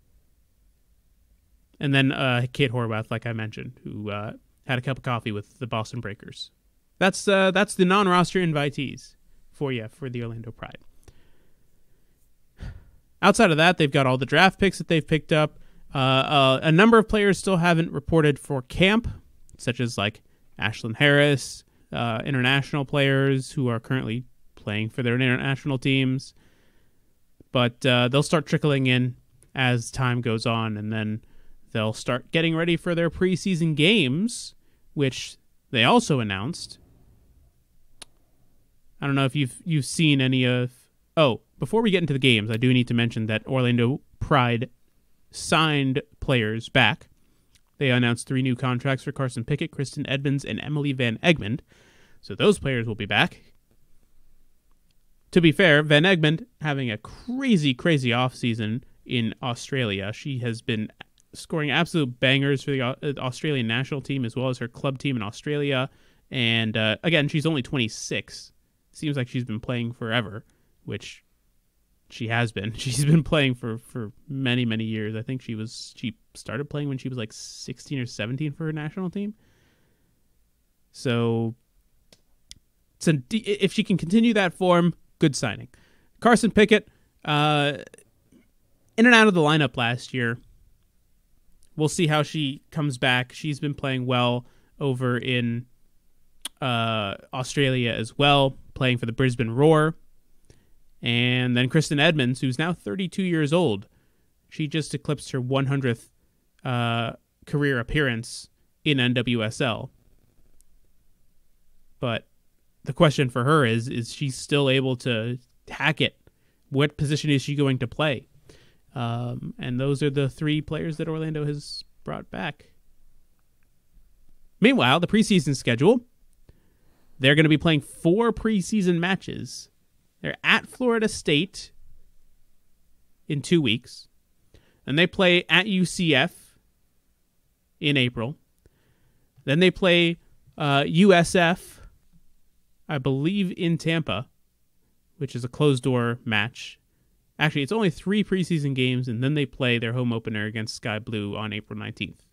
And then uh, Kate Horwath, like I mentioned, who uh, had a cup of coffee with the Boston Breakers. That's uh, that's the non-roster invitees for you for the Orlando Pride. Outside of that, they've got all the draft picks that they've picked up. Uh, uh, a number of players still haven't reported for camp, such as like Ashlyn Harris, uh, international players who are currently playing for their international teams. But uh, they'll start trickling in as time goes on, and then they'll start getting ready for their preseason games, which they also announced. I don't know if you've you've seen any of... Oh, before we get into the games, I do need to mention that Orlando Pride signed players back. They announced three new contracts for Carson Pickett, Kristen Edmonds, and Emily Van Egmond. So those players will be back. To be fair, Van Egmond having a crazy, crazy offseason in Australia. She has been scoring absolute bangers for the Australian national team as well as her club team in Australia. And uh, again, she's only twenty-six. Seems like she's been playing forever, which she has been. She's been playing for, for many, many years. I think she was she started playing when she was like sixteen or seventeen for her national team. So, so if she can continue that form, good signing. Carson Pickett, uh, in and out of the lineup last year. We'll see how she comes back. She's been playing well over in uh, Australia as well, playing for the Brisbane Roar. And then Kristen Edmonds, who's now thirty-two years old. She just eclipsed her one hundredth uh, career appearance in N W S L. But the question for her is, is she still able to hack it? What position is she going to play? Um, and those are the three players that Orlando has brought back. Meanwhile, the preseason schedule, they're going to be playing four preseason matches. They're at Florida State in two weeks. And they play at U C F in April. Then they play uh, U S F, I believe, in Tampa, which is a closed-door match. Actually, it's only three preseason games, and then they play their home opener against Sky Blue on April nineteenth.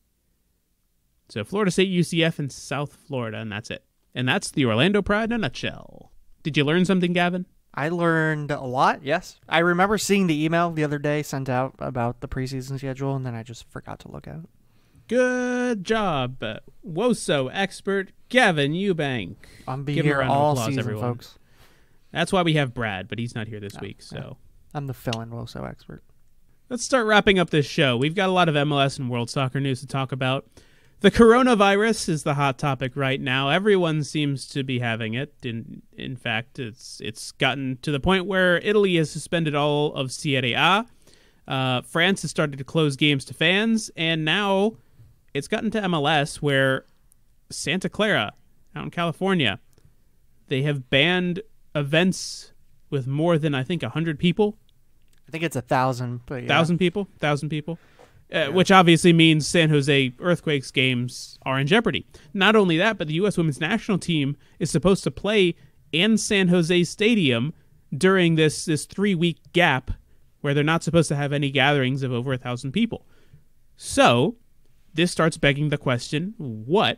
So Florida State, U C F, and South Florida, and that's it. And that's the Orlando Pride in a nutshell. Did you learn something, Gavin? I learned a lot, yes. I remember seeing the email the other day sent out about the preseason schedule, and then I just forgot to look at it. Good job, WOSO expert Gavin Ewbank. I'm be Give him a here round of all applause, season, everyone. folks. That's why we have Brad, but he's not here this No, week. So no. I'm the fill-in WOSO expert. let's start wrapping up this show. We've got a lot of M L S and World Soccer news to talk about. The coronavirus is the hot topic right now. Everyone seems to be having it. In in fact, it's it's gotten to the point where Italy has suspended all of Serie A. Uh, France has started to close games to fans, and now it's gotten to M L S where Santa Clara, out in California, they have banned events with more than, I think, one hundred people. I think it's a thousand. But yeah. Thousand people? Thousand people? Uh, yeah. Which obviously means San Jose Earthquakes games are in jeopardy. Not only that, but the U S women's national team is supposed to play in San Jose Stadium during this, this three-week gap where they're not supposed to have any gatherings of over a thousand people. So this starts begging the question, what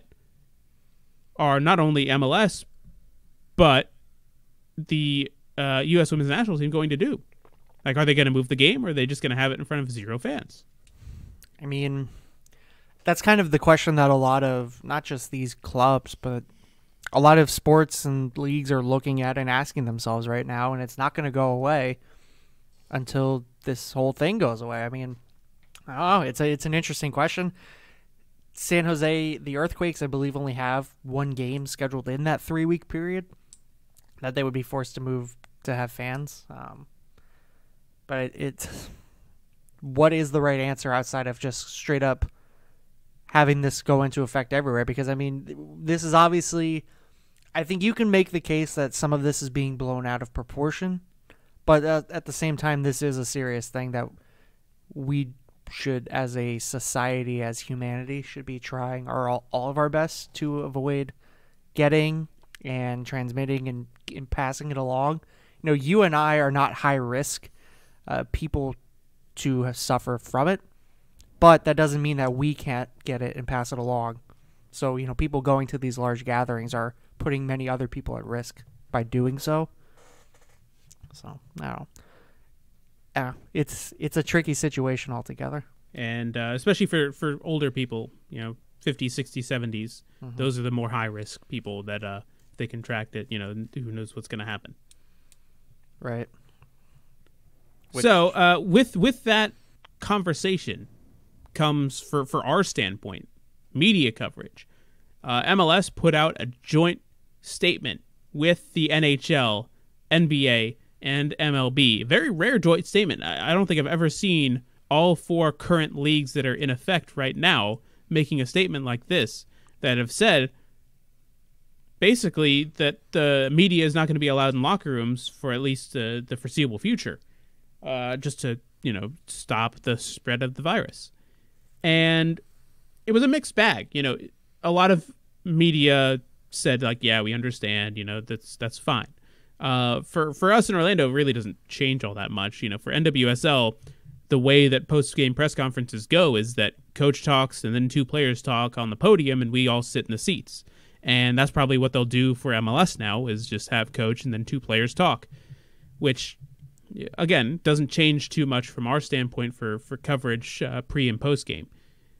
are not only M L S, but the uh, U S women's national team going to do? Like, are they going to move the game, or are they just going to have it in front of zero fans? I mean, that's kind of the question that a lot of, not just these clubs, but a lot of sports and leagues are looking at and asking themselves right now, and it's not going to go away until this whole thing goes away. I mean, I don't know. It's a, it's an interesting question. San Jose, the Earthquakes, I believe, only have one game scheduled in that three-week period that they would be forced to move to have fans. Um, but it, it's... what is the right answer outside of just straight up having this go into effect everywhere? Because, I mean, this is obviously, I think you can make the case that some of this is being blown out of proportion, but uh, at the same time, this is a serious thing that we should, as a society, as humanity, should be trying our all, all of our best to avoid getting and transmitting and, and passing it along. You know, you and I are not high risk uh, people to suffer from it, but that doesn't mean that we can't get it and pass it along. So, you know, people going to these large gatherings are putting many other people at risk by doing so. So, I don't know. Yeah, it's it's a tricky situation altogether. And uh, especially for, for older people, you know, fifties, sixties, seventies, mm-hmm. those are the more high-risk people that uh, if they contract it, you know, who knows what's going to happen. Right. Which... So uh, with with that conversation comes, for, for our standpoint, media coverage. Uh, M L S put out a joint statement with the N H L, N B A, and M L B. Very rare joint statement. I, I don't think I've ever seen all four current leagues that are in effect right now making a statement like this, that have said basically that the media is not going to be allowed in locker rooms for at least uh, the foreseeable future, uh, just to, you know, stop the spread of the virus. And it was a mixed bag. You know, a lot of media said, like, yeah, we understand, you know, that's that's fine. Uh, for, for us in Orlando, it really doesn't change all that much. You know, for N W S L, the way that post-game press conferences go is that coach talks and then two players talk on the podium and we all sit in the seats. And that's probably what they'll do for M L S now, is just have coach and then two players talk. which, again, doesn't change too much from our standpoint for, for coverage uh, pre and post game.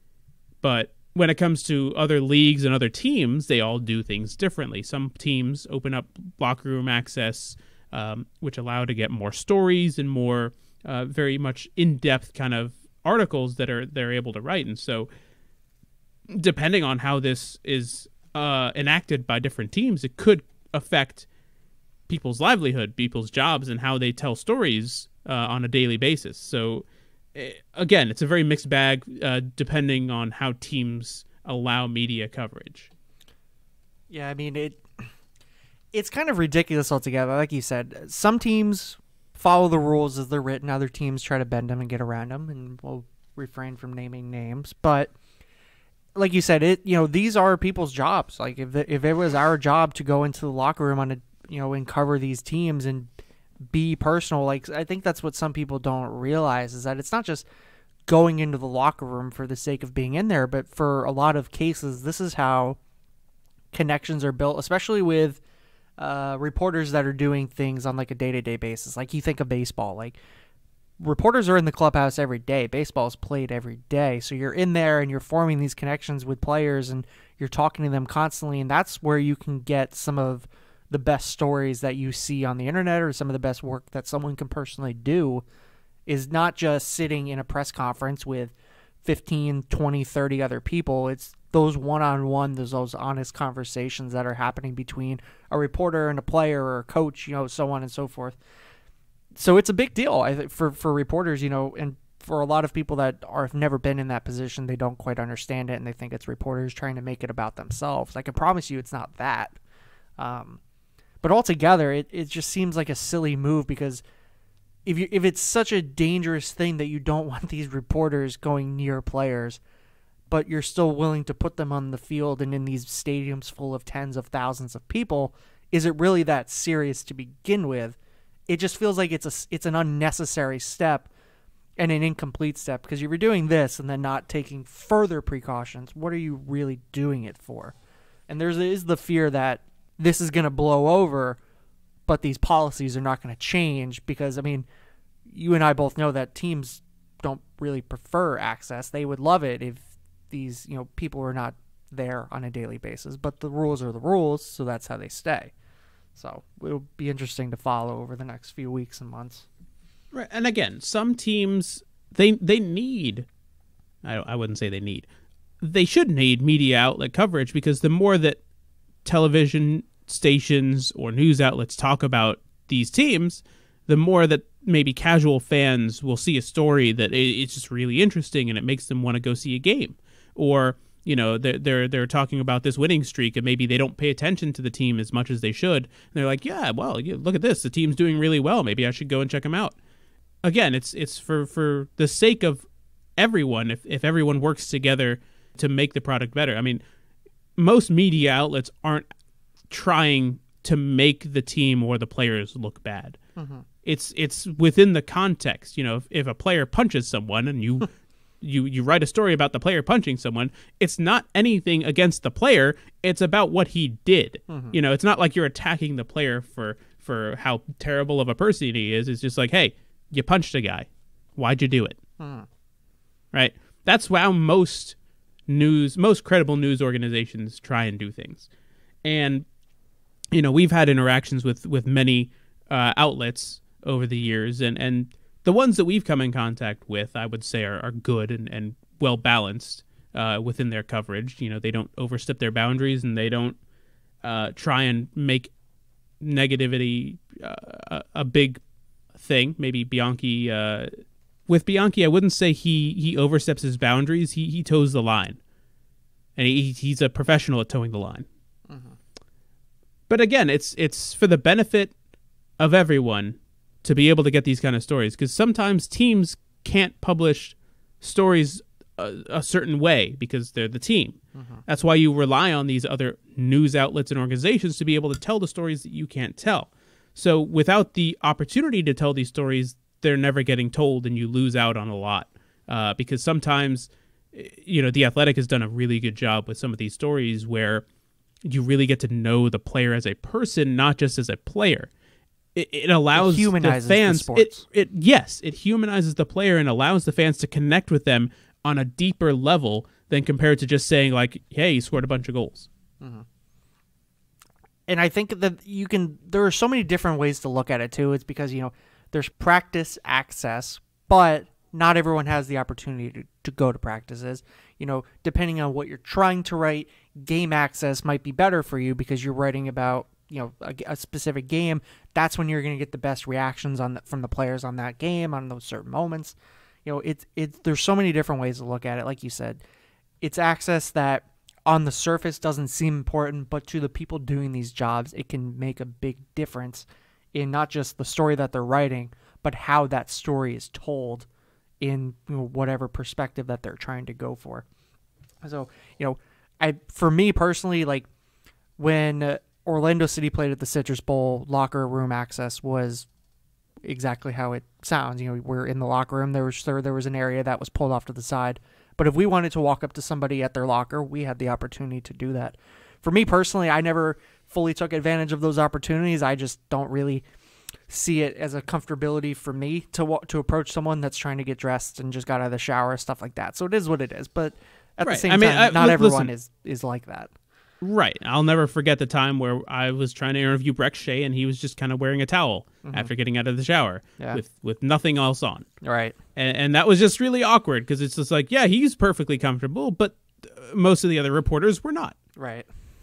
But when it comes to other leagues and other teams, they all do things differently. Some teams open up locker room access, um, which allow to get more stories and more uh, very much in-depth kind of articles that are they're able to write. And so depending on how this is uh, enacted by different teams, it could affect people's livelihood, people's jobs, and how they tell stories uh, on a daily basis. So again, it's a very mixed bag uh, depending on how teams allow media coverage. Yeah, I mean, it. it's kind of ridiculous altogether. Like you said, some teams follow the rules as they're written. Other teams try to bend them and get around them, and we'll refrain from naming names. But like you said, it you know these are people's jobs. Like if the, if it was our job to go into the locker room on a you know and cover these teams and be personal, like I think that's what some people don't realize is that it's not just going into the locker room for the sake of being in there, but for a lot of cases, this is how connections are built, especially with uh, reporters that are doing things on like a day-to-day basis. Like you think of baseball, like reporters are in the clubhouse every day. Baseball is played every day. So you're in there and you're forming these connections with players and you're talking to them constantly. And that's where you can get some of the best stories that you see on the internet or some of the best work that someone can personally do is not just sitting in a press conference with fifteen, twenty, thirty other people. It's those one-on-one, those, those honest conversations that are happening between a reporter and a player or a coach, you know, so on and so forth. So it's a big deal I think for, for reporters, you know, and for a lot of people that are, have never been in that position, they don't quite understand it and they think it's reporters trying to make it about themselves. I can promise you it's not that. Um, but altogether, it, it just seems like a silly move because if you if it's such a dangerous thing that you don't want these reporters going near players, but you're still willing to put them on the field and in these stadiums full of tens of thousands of people, is it really that serious to begin with? It just feels like it's a it's an unnecessary step and an incomplete step because you were doing this and then not taking further precautions. What are you really doing it for? And there is the fear that this is going to blow over, but these policies are not going to change because, I mean, you and I both know that teams don't really prefer access. They would love it if these, you know, people were not there on a daily basis, but the rules are the rules, so that's how they stay. So it'll be interesting to follow over the next few weeks and months. Right, and again, some teams they they need. I I wouldn't say they need. They should need media outlet coverage because the more that television stations or news outlets talk about these teams, the more that maybe casual fans will see a story that it's just really interesting and it makes them want to go see a game. Or, you know, they're, they're, they're talking about this winning streak and maybe they don't pay attention to the team as much as they should. And they're like, yeah, well, look at this. The team's doing really well. Maybe I should go and check them out. Again, it's it's for, for the sake of everyone, if, if everyone works together to make the product better. I mean, most media outlets aren't trying to make the team or the players look bad. Mm-hmm. It's it's within the context. You know, if, if a player punches someone and you you you write a story about the player punching someone, it's not anything against the player. It's about what he did. Mm-hmm. You know, it's not like you're attacking the player for for how terrible of a person he is. It's just like, hey, you punched a guy. Why'd you do it? Mm. Right? That's how most news, most credible news organizations try and do things. And you know, we've had interactions with with many uh, outlets over the years, and, and the ones that we've come in contact with, I would say, are, are good and, and well balanced uh, within their coverage. You know, they don't overstep their boundaries, and they don't uh, try and make negativity uh, a, a big thing. Maybe Bianchi, uh, with Bianchi, I wouldn't say he he oversteps his boundaries. He he toes the line, and he he's a professional at towing the line. Mm-hmm. But again, it's it's for the benefit of everyone to be able to get these kind of stories, because sometimes teams can't publish stories a, a certain way because they're the team. Mm-hmm. That's why you rely on these other news outlets and organizations to be able to tell the stories that you can't tell. So without the opportunity to tell these stories, they're never getting told, and you lose out on a lot. Uh, because sometimes, you know, The Athletic has done a really good job with some of these stories where you really get to know the player as a person, not just as a player. it, it allows it humanizes the fans. the sports. It, it yes, it humanizes the player and allows the fans to connect with them on a deeper level than compared to just saying like, "Hey, he scored a bunch of goals." Mm-hmm. And I think that you can. There are so many different ways to look at it too. It's because you know there's practice access, but not everyone has the opportunity to, to go to practices. You know, depending on what you're trying to write, game access might be better for you because you're writing about, you know, a, a specific game. That's when you're going to get the best reactions on the, from the players on that game, on those certain moments. You know, it's it's there's so many different ways to look at it. Like you said, it's access that on the surface doesn't seem important, but to the people doing these jobs, it can make a big difference in not just the story that they're writing, but how that story is told in, you know, whatever perspective that they're trying to go for. So, you know, I for me personally, like when uh, Orlando City played at the Citrus Bowl, locker room access was exactly how it sounds. You know, we're in the locker room. There was there, there was an area that was pulled off to the side. But if we wanted to walk up to somebody at their locker, we had the opportunity to do that. For me personally, I never fully took advantage of those opportunities. I just don't really see it as a comfortability for me to wa- to approach someone that's trying to get dressed and just got out of the shower, stuff like that. So it is what it is. But at right. the same I mean, time, I, not l- everyone listen. is, is like that. Right. I'll never forget the time where I was trying to interview Breck Shea and he was just kind of wearing a towel Mm-hmm. after getting out of the shower Yeah. with, with nothing else on. Right. And, and that was just really awkward because it's just like, yeah, he's perfectly comfortable, but uh, most of the other reporters were not. Right.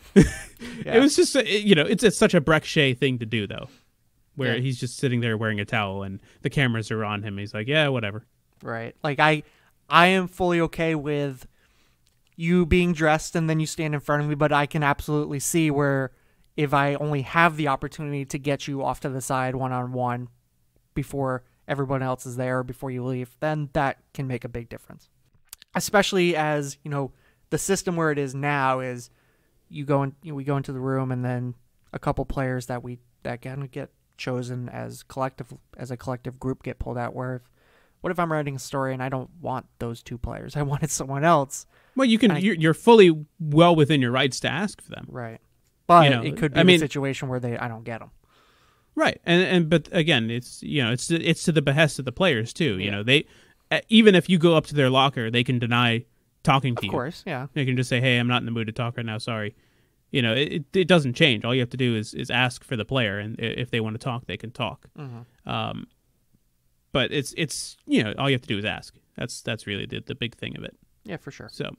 It was just, a, you know, it's, it's such a Breck Shea thing to do, though, where Yeah. he's just sitting there wearing a towel and the cameras are on him. He's like, yeah, whatever. Right. Like I, I am fully okay with you being dressed and then you stand in front of me, but I can absolutely see where if I only have the opportunity to get you off to the side one-on-one before everyone else is there, before you leave, then that can make a big difference. Especially as, you know, the system where it is now is you go in, you know, we go into the room and then a couple players that we, that can get chosen as collective, as a collective group get pulled out where if, what if I'm writing a story and I don't want those two players? I wanted someone else. Well, you can, I, you're, you're fully well within your rights to ask for them. Right. But You know, it could be I a mean- situation where they I don't get them. Right. And, and, but again, it's, you know, it's, it's to the behest of the players too. You Yeah. know, they, uh, even if you go up to their locker, they can deny talking to Of you. course, yeah. They can just say, hey, I'm not in the mood to talk right now. Sorry. You know, it, it doesn't change. All you have to do is, is ask for the player. And i- if they want to talk, they can talk. Mm-hmm. Um, but it's, it's, you know, all you have to do is ask. That's, that's really the, the big thing of it. Yeah, for sure. So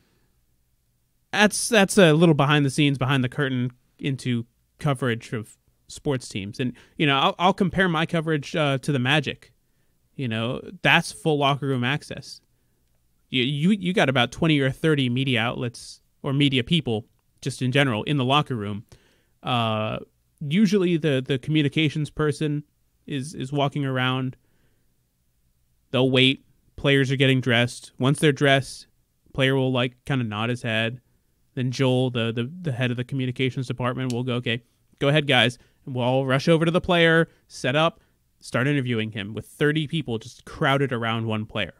that's, that's a little behind the scenes, behind the curtain into coverage of sports teams. And, you know, I'll, I'll compare my coverage uh, to the Magic. You know, that's full locker room access. You, you you got about twenty or thirty media outlets or media people, just in general, in the locker room. Uh, usually the, the communications person is, is walking around. They'll wait. Players are getting dressed. Once they're dressed, player will like kind of nod his head. Then Joel, the, the, the head of the communications department, will go, okay, go ahead, guys. And we'll all rush over to the player, set up, start interviewing him with thirty people just crowded around one player.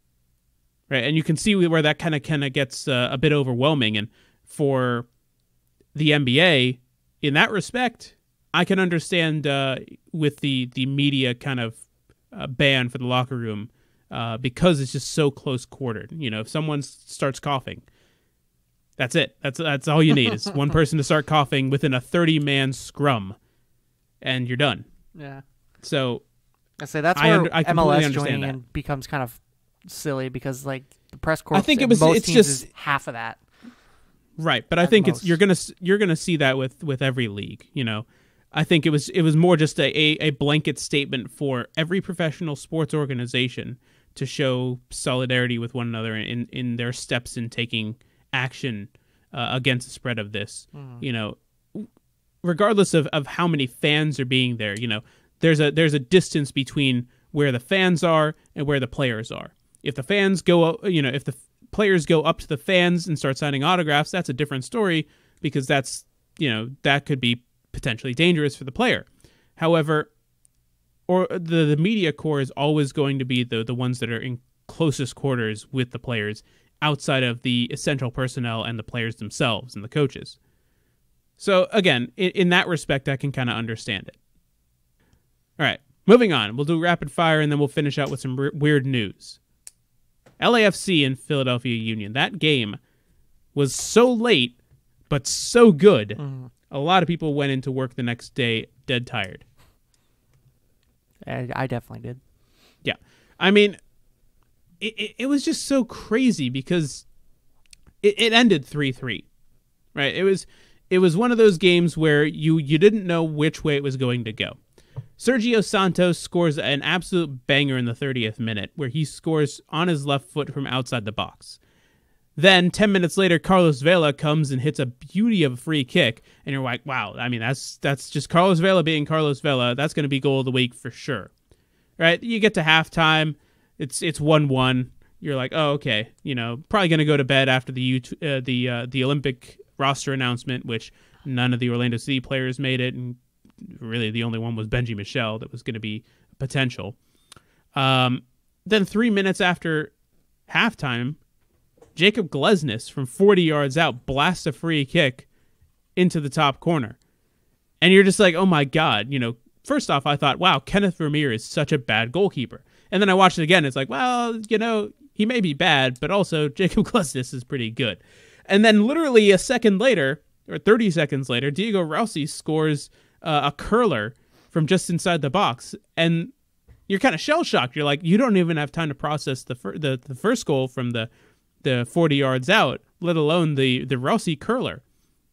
Right, and you can see where that kind of kind of gets uh, a bit overwhelming. And for the N B A, in that respect, I can understand uh, with the, the media kind of uh, ban for the locker room uh, because it's just so close quartered. You know, if someone starts coughing, that's it. That's that's all you need is one person to start coughing within a thirty man scrum, and you're done. Yeah. So I say that's I where under- I M L S completely understand joining that. in becomes kind of silly because like the press corps. I think it at was- most it's teams just- is half of that. Right, but I At think it's most. you're gonna you're gonna see that with, with every league. You know, I think it was it was more just a, a, a blanket statement for every professional sports organization to show solidarity with one another in, in their steps in taking action uh, against the spread of this. Mm. You know, regardless of, of how many fans are being there, you know, there's a there's a distance between where the fans are and where the players are. If the fans go, you know, if the players go up to the fans and start signing autographs, that's a different story because that's, you know, that could be potentially dangerous for the player. However, or the, the media corps is always going to be the, the ones that are in closest quarters with the players outside of the essential personnel and the players themselves and the coaches. So again, in, in that respect, I can kind of understand it. All right, moving on. We'll do rapid fire, and then we'll finish out with some r- weird news. L A F C and Philadelphia Union. That game was so late, but so good. Mm. A lot of people went into work the next day dead tired. I, I definitely did. Yeah. I mean, it, it, it was just so crazy because it, it ended three three, right? It was it was one of those games where you, you didn't know which way it was going to go. Sergio Santos scores an absolute banger in the thirtieth minute where he scores on his left foot from outside the box. Then ten minutes later, Carlos Vela comes and hits a beauty of a free kick, and you're like, wow, I mean, that's that's just Carlos Vela being Carlos Vela. That's going to be goal of the week for sure. Right? You get to halftime, it's it's one one. You're like, oh, okay, you know, probably going to go to bed after the U- uh, the uh, the Olympic roster announcement, which none of the Orlando City players made it, and really the only one was Benji Michel that was going to be potential. Um, then three minutes after halftime, Jacob Glesnes from forty yards out blasts a free kick into the top corner. And you're just like, oh my God, you know, first off, I thought, wow, Kenneth Vermeer is such a bad goalkeeper. And then I watched it again. It's like, well, you know, he may be bad, but also Jacob Glesnes is pretty good. And then literally a second later, or thirty seconds later, Diego Rossi scores uh, a curler from just inside the box. And you're kind of shell-shocked. You're like, you don't even have time to process the fir- the, the first goal from the the forty yards out, let alone the, the Rossi curler.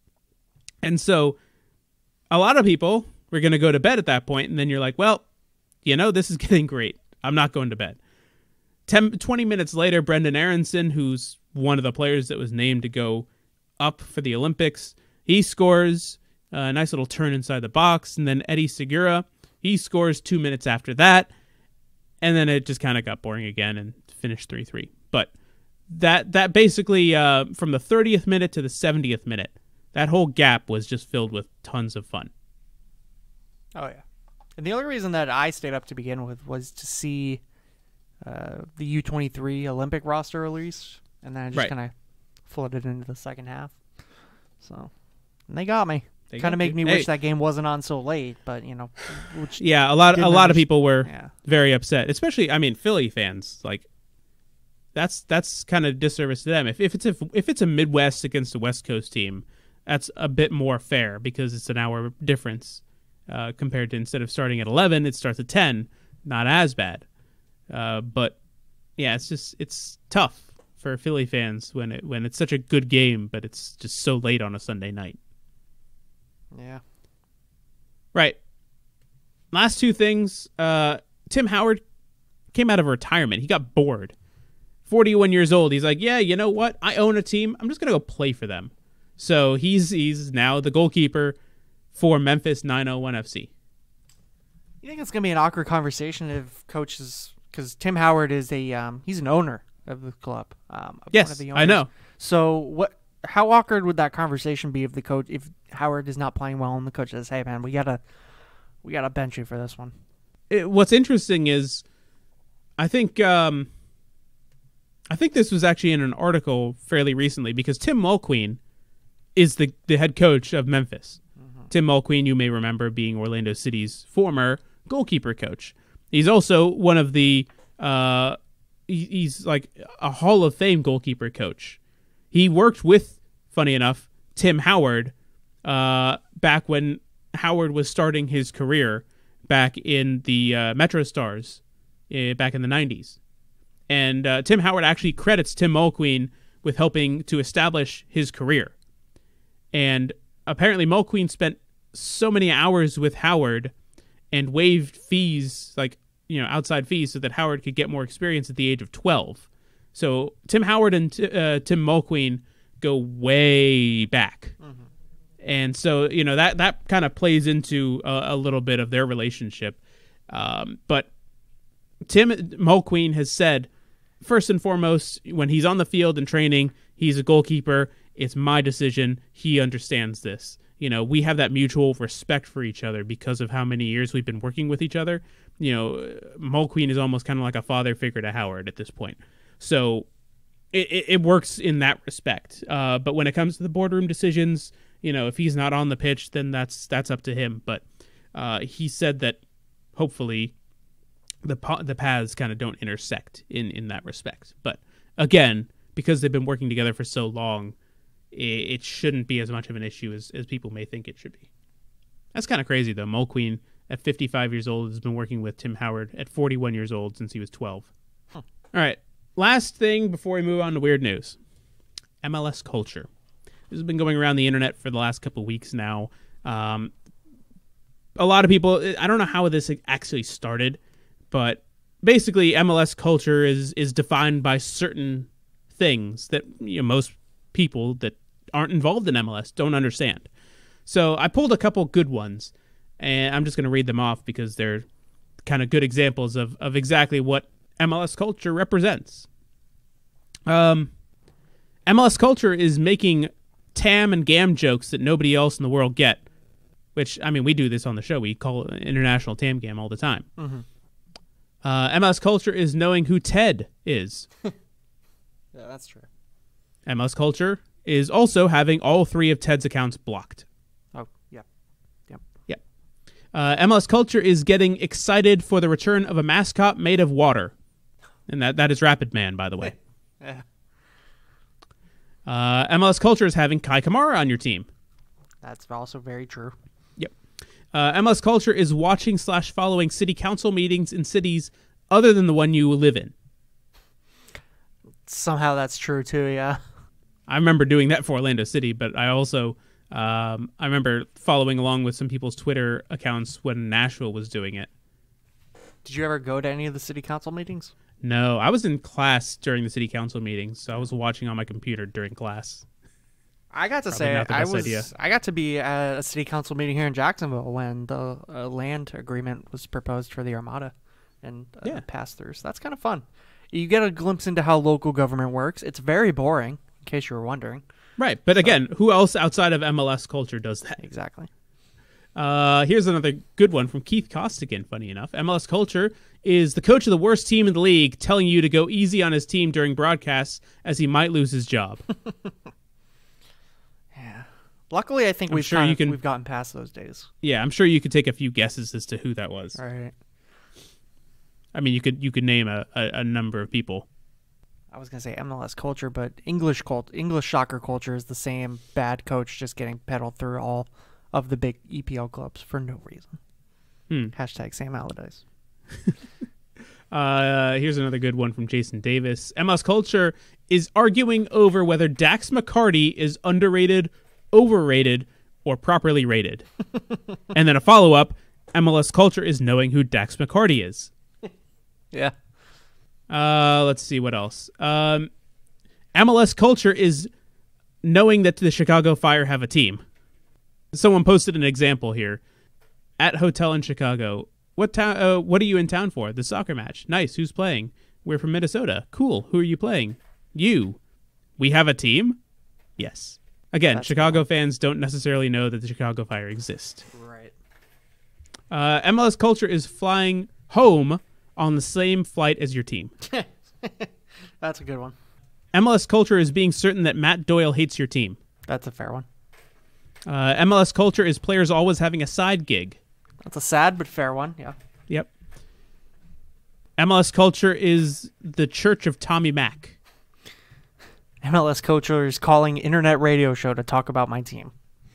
And so a lot of people were going to go to bed at that point, and then you're like, well, you know, this is getting great. I'm not going to bed. Ten, twenty minutes later, Brendan Aronson, who's one of the players that was named to go up for the Olympics, he scores a nice little turn inside the box, and then Eddie Segura, he scores two minutes after that, and then it just kind of got boring again and finished three three. But That that basically, uh, from the thirtieth minute to the seventieth minute, that whole gap was just filled with tons of fun. Oh, yeah. And the only reason that I stayed up to begin with was to see uh, the U twenty-three Olympic roster release, and then I just Right. kind of floated into the second half. So, and they got me. They Kind got of make you. me Hey. wish that game wasn't on so late, but, you know. Which Yeah, a lot a didn't lot of underst- people were Yeah. very upset, especially, I mean, Philly fans. Like, that's that's kind of disservice to them. If if it's a, if it's a Midwest against a West Coast team, that's a bit more fair because it's an hour difference uh, compared to instead of starting at eleven, it starts at ten. Not as bad, uh, but yeah, it's just it's tough for Philly fans when it when it's such a good game, but it's just so late on a Sunday night. Yeah. Right. Last two things. Uh, Tim Howard came out of retirement. He got bored. forty-one years old. He's like, yeah, you know what? I own a team. I'm just going to go play for them. So he's he's now the goalkeeper for Memphis nine oh one F C. You think it's going to be an awkward conversation if coaches, because Tim Howard is a, um, he's an owner of the club. Um, of one Yes, of the I know. So what? How awkward would that conversation be if the coach, if Howard is not playing well and the coach says, hey man, we gotta, we gotta bench you for this one. It, what's interesting is, I think, um, I think this was actually in an article fairly recently because Tim Mulqueen is the, the head coach of Memphis. Mm-hmm. Tim Mulqueen, you may remember, being Orlando City's former goalkeeper coach. He's also one of the, uh, he, he's like a Hall of Fame goalkeeper coach. He worked with, funny enough, Tim Howard uh, back when Howard was starting his career back in the uh, Metro Stars uh, back in the nineties. And uh, Tim Howard actually credits Tim Mulqueen with helping to establish his career. And apparently Mulqueen spent so many hours with Howard and waived fees, like, you know, outside fees so that Howard could get more experience at the age of twelve. So Tim Howard and uh, Tim Mulqueen go way back. Mm-hmm. And so, you know, that, that kind of plays into a, a little bit of their relationship. Um, but Tim Mulqueen has said, first and foremost, when he's on the field and training, he's a goalkeeper. It's my decision. He understands this. You know, we have that mutual respect for each other because of how many years we've been working with each other. You know, Mulqueen is almost kind of like a father figure to Howard at this point. So it, it, it works in that respect. Uh, but when it comes to the boardroom decisions, you know, if he's not on the pitch, then that's that's up to him. But uh, he said that hopefully the po- the paths kind of don't intersect in, in that respect. But again, because they've been working together for so long, it, it shouldn't be as much of an issue as, as people may think it should be. That's kind of crazy, though. Mulqueen, at fifty-five years old, has been working with Tim Howard at forty-one years old since he was twelve. Huh. All right. Last thing before we move on to weird news. M L S culture. This has been going around the internet for the last couple of weeks now. Um, a lot of people, I don't know how this actually started, but basically M L S culture is is defined by certain things that, you know, most people that aren't involved in M L S don't understand. So I pulled a couple good ones, and I'm just going to read them off because they're kind of good examples of, of exactly what M L S culture represents. Um, M L S culture is making Tam and Gam jokes that nobody else in the world get, which, I mean, we do this on the show. We call it International Tam Gam all the time. Mm-hmm. Uh, M L S culture is knowing who Ted is. Yeah, that's true. M L S culture is also having all three of Ted's accounts blocked. Oh, yeah. Yep. Yep. Uh, M L S culture is getting excited for the return of a mascot made of water. And that, that is Rapid Man, by the way. Yeah. Uh, M L S culture is having Kai Kamara on your team. That's also very true. Yep. Uh, M L S culture is watching slash following city council meetings in cities other than the one you live in. Somehow that's true too, yeah. I remember doing that for Orlando City, but I also um, I remember following along with some people's Twitter accounts when Nashville was doing it. Did you ever go to any of the city council meetings? No, I was in class during the city council meetings, so I was watching on my computer during class. I got to Probably say, not the I best was idea. I got to be at a city council meeting here in Jacksonville when the uh, land agreement was proposed for the Armada and uh, Yeah. passed through. So that's kind of fun. You get a glimpse into how local government works. It's very boring, in case you were wondering. Right, but again, who else outside of M L S culture does that? Exactly. Uh, here's another good one from Keith Costigan, funny enough. M L S culture is the coach of the worst team in the league telling you to go easy on his team during broadcasts as he might lose his job. Yeah. Luckily, I think I'm we've sure kind you of- can- we've gotten past those days. Yeah, I'm sure you could take a few guesses as to who that was. All right. I mean, you could you could name a, a, a number of people. I was gonna say M L S culture, but English cult English soccer culture is the same bad coach just getting peddled through all of the big E P L clubs for no reason. Hmm. Hashtag Sam Allardyce. Uh, here's another good one from Jason Davis. M L S culture is arguing over whether Dax McCarty is underrated, overrated, or properly rated. And then a follow-up, M L S culture is knowing who Dax McCarty is. Yeah. Uh, let's see what else. Um, M L S culture is knowing that the Chicago Fire have a team. Someone posted an example here. At hotel in Chicago. What town? Uh, what are you in town for? The soccer match. Nice. Who's playing? We're from Minnesota. Cool. Who are you playing? You. We have a team? Yes. Again, That's Chicago fans don't necessarily know that the Chicago Fire exist. Right. Uh, M L S culture is flying home on the same flight as your team. That's a good one. M L S culture is being certain that Matt Doyle hates your team. That's a fair one. Uh, M L S culture is players always having a side gig. That's a sad but fair one. Yeah. Yep. M L S culture is the Church of Tommy Mack. M L S culture is calling internet radio show to talk about my team.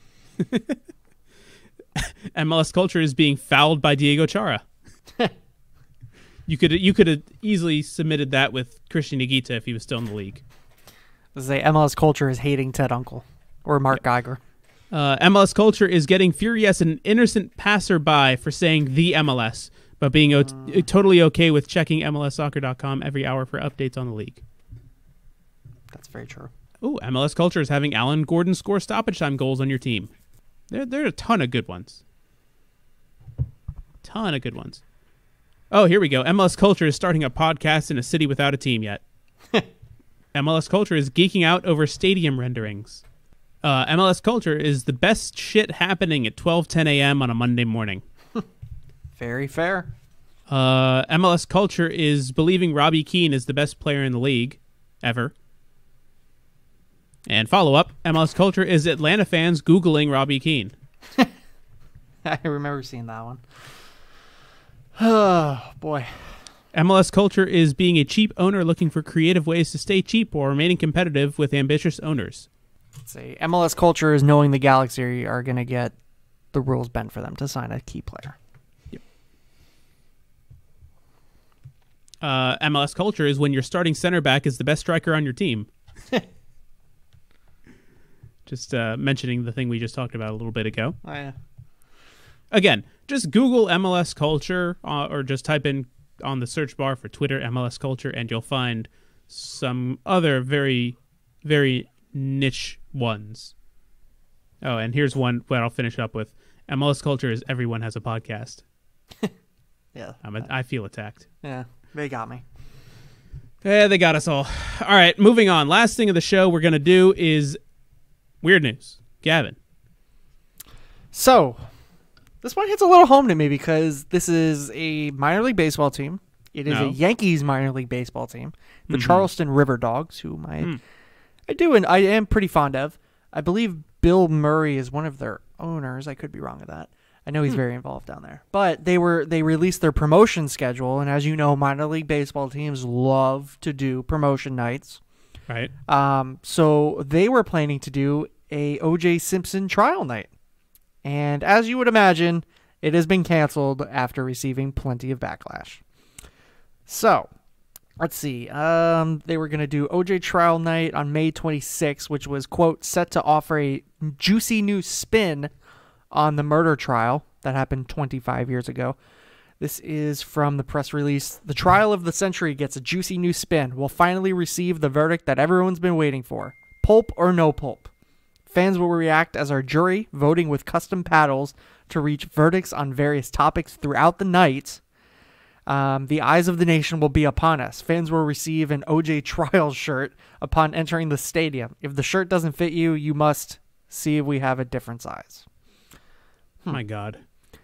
M L S culture is being fouled by Diego Chara. You could you could have easily submitted that with Christian Higuita if he was still in the league. Let's say M L S culture is hating Ted Uncle or Mark yep. Geiger. Uh, M L S culture is getting furious at an innocent passerby for saying the M L S, but being o- Mm. totally okay with checking M L S soccer dot com every hour for updates on the league. That's very true. Oh, M L S culture is having Alan Gordon score stoppage time goals on your team. There, there are a ton of good ones. Ton of good ones. Oh, here we go. M L S culture is starting a podcast in a city without a team yet. M L S culture is geeking out over stadium renderings. Uh, M L S culture is the best shit happening at twelve ten a.m. on a Monday morning. Very fair. Uh, M L S culture is believing Robbie Keane is the best player in the league ever. And follow-up, M L S culture is Atlanta fans Googling Robbie Keane. I remember seeing that one. Oh, boy. M L S culture is being a cheap owner looking for creative ways to stay cheap while remaining competitive with ambitious owners. Let's see. M L S culture is knowing the Galaxy are going to get the rules bent for them to sign a key player. Yep. Uh, M L S culture is when your starting center back is the best striker on your team. Just uh, mentioning the thing we just talked about a little bit ago. Oh, yeah. Again, just Google M L S culture uh, or just type in on the search bar for Twitter M L S culture and you'll find some other very, very niche ones. Oh, and here's one that I'll finish up with. M L S culture is everyone has a podcast. Yeah. I'm a, I feel attacked. Yeah, they got me. Yeah, they got us all. All right, moving on. Last thing of the show we're going to do is weird news. Gavin. So, this one hits a little home to me because this is a minor league baseball team. It is No. a Yankees minor league baseball team, the Mhm. Charleston River Dogs, whom I, Mm. I do and I am pretty fond of. I believe Bill Murray is one of their owners. I could be wrong with that. I know he's Hmm. very involved down there. But they were they released their promotion schedule, and as you know, minor league baseball teams love to do promotion nights. Right. Um, so they were planning to do a O J Simpson trial night. And as you would imagine, it has been canceled after receiving plenty of backlash. So, let's see. Um, they were going to do O J trial night on May twenty-sixth, which was, quote, set to offer a juicy new spin on the murder trial that happened twenty-five years ago. This is from the press release. The trial of the century gets a juicy new spin. We'll finally receive the verdict that everyone's been waiting for. Pulp or no pulp. Fans will react as our jury, voting with custom paddles to reach verdicts on various topics throughout the night. Um, the eyes of the nation will be upon us. Fans will receive an O J trial shirt upon entering the stadium. If the shirt doesn't fit you, you must see if we have a different size. My God.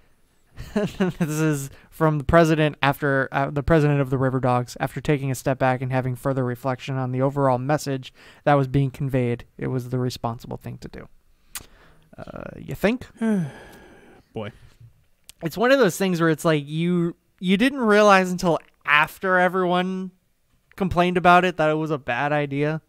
This is from the president after uh, the president of the River Dogs after taking a step back and having further reflection on the overall message that was being conveyed. It was the responsible thing to do. Uh, you think? Boy. It's one of those things where it's like you you didn't realize until after everyone complained about it that it was a bad idea.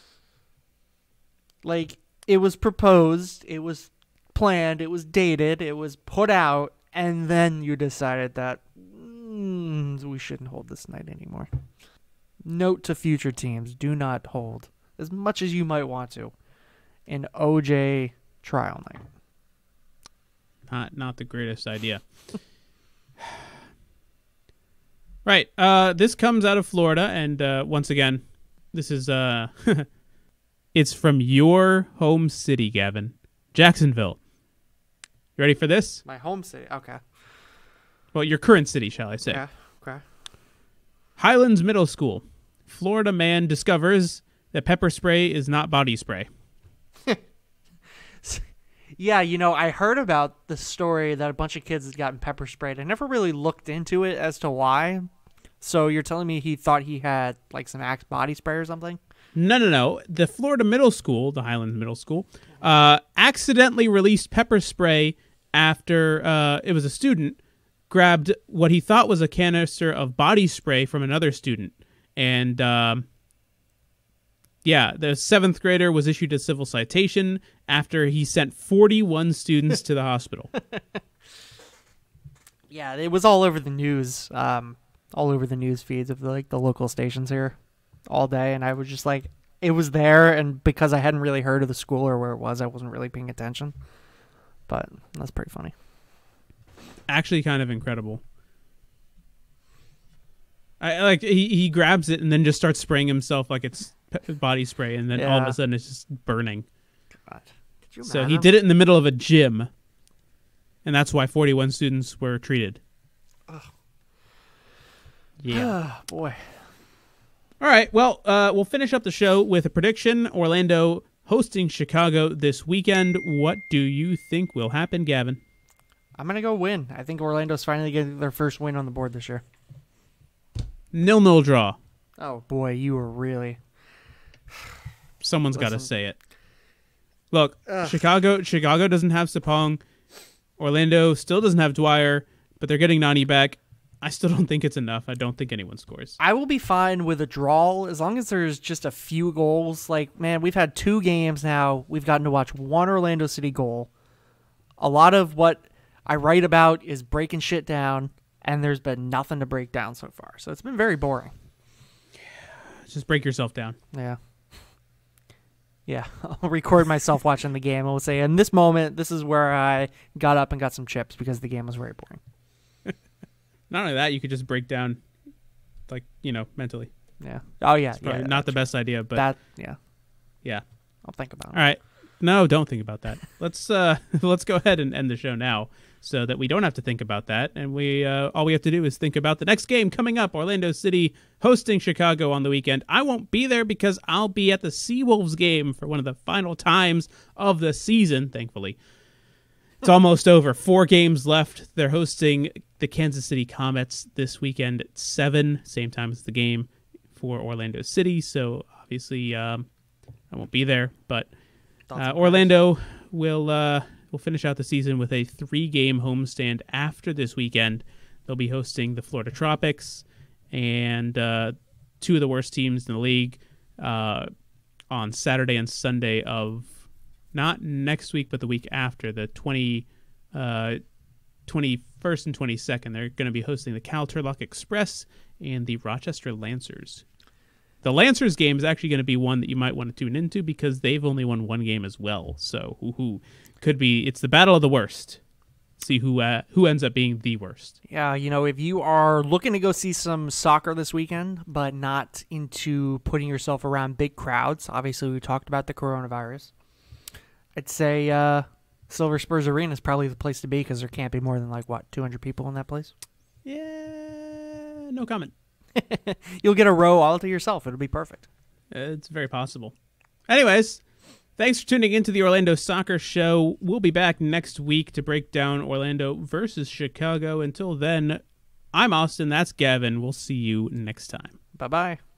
Like, it was proposed, it was planned, it was dated, it was put out, and then you decided that mm, we shouldn't hold this night anymore. Note to future teams, do not hold, as much as you might want to, an O J trial night. Not not the greatest idea. Right. Uh, this comes out of Florida, and uh, once again, this is uh, it's from your home city, Gavin, Jacksonville. You ready for this? My home city, okay. Well, your current city, shall I say? Yeah, okay. Highlands Middle School. Florida man discovers that pepper spray is not body spray. Yeah, you know, I heard about the story that a bunch of kids had gotten pepper sprayed. I never really looked into it as to why. So you're telling me he thought he had like some Axe body spray or something? No, no, no. The Florida Middle School, the Highlands Middle School, uh, accidentally released pepper spray after uh, it was a student grabbed what he thought was a canister of body spray from another student. And, um, yeah, the seventh grader was issued a civil citation after he sent forty-one students to the hospital. Yeah, it was all over the news, um, all over the news feeds of the, like the local stations here all day. And I was just like, it was there. And because I hadn't really heard of the school or where it was, I wasn't really paying attention. But that's pretty funny. Actually kind of incredible. I like he, he grabs it and then just starts spraying himself like it's pe- body spray, and then all of Yeah. a sudden it's just burning. God. Could you So he imagine? did it in the middle of a gym, and that's why forty-one students were treated. Yeah. Boy. All right. Well, uh, we'll finish up the show with a prediction. Orlando hosting Chicago this weekend. What do you think will happen, Gavin? I'm going to go win. I think Orlando's finally getting their first win on the board this year. Nil-nil draw. Oh, boy, you were really... Someone's got to Listen. say it. Look, Ugh. Chicago Chicago doesn't have Sapong. Orlando still doesn't have Dwyer, but they're getting Nani back. I still don't think it's enough. I don't think anyone scores. I will be fine with a draw as long as there's just a few goals. Like, man, we've had two games now. We've gotten to watch one Orlando City goal. A lot of what I write about is breaking shit down, and there's been nothing to break down so far. So it's been very boring. Just break yourself down. Yeah. Yeah, I'll record myself watching the game. I'll say, in this moment, this is where I got up and got some chips because the game was very boring. Not only that, you could just break down, like, you know, mentally. Yeah. Oh, yeah. It's probably yeah, not the best idea, but that, yeah. Yeah. I'll think about it. All right. No, don't think about that. let's uh, let's go ahead and end the show now so that we don't have to think about that. And we uh, all we have to do is think about the next game coming up, Orlando City hosting Chicago on the weekend. I won't be there because I'll be at the Seawolves game for one of the final times of the season, thankfully. It's almost over. Four games left. They're hosting the Kansas City Comets this weekend at seven, same time as the game for Orlando City. So obviously um, I won't be there, but uh, Orlando will uh, will finish out the season with a three-game homestand after this weekend. They'll be hosting the Florida Tropics and uh, two of the worst teams in the league uh, on Saturday and Sunday of not next week, but the week after, the twenty, uh, twenty-first and twenty-second. They're going to be hosting the Cal Turlock Express and the Rochester Lancers. The Lancers game is actually going to be one that you might want to tune into because they've only won one game as well. So who, who could be? It's the battle of the worst. See who uh, who ends up being the worst. Yeah, you know, if you are looking to go see some soccer this weekend, but not into putting yourself around big crowds, obviously we talked about the coronavirus. I'd say uh, Silver Spurs Arena is probably the place to be because there can't be more than, like, what, two hundred people in that place? Yeah, no comment. You'll get a row all to yourself. It'll be perfect. It's very possible. Anyways, thanks for tuning into the Orlando Soccer Show. We'll be back next week to break down Orlando versus Chicago. Until then, I'm Austin. That's Gavin. We'll see you next time. Bye-bye.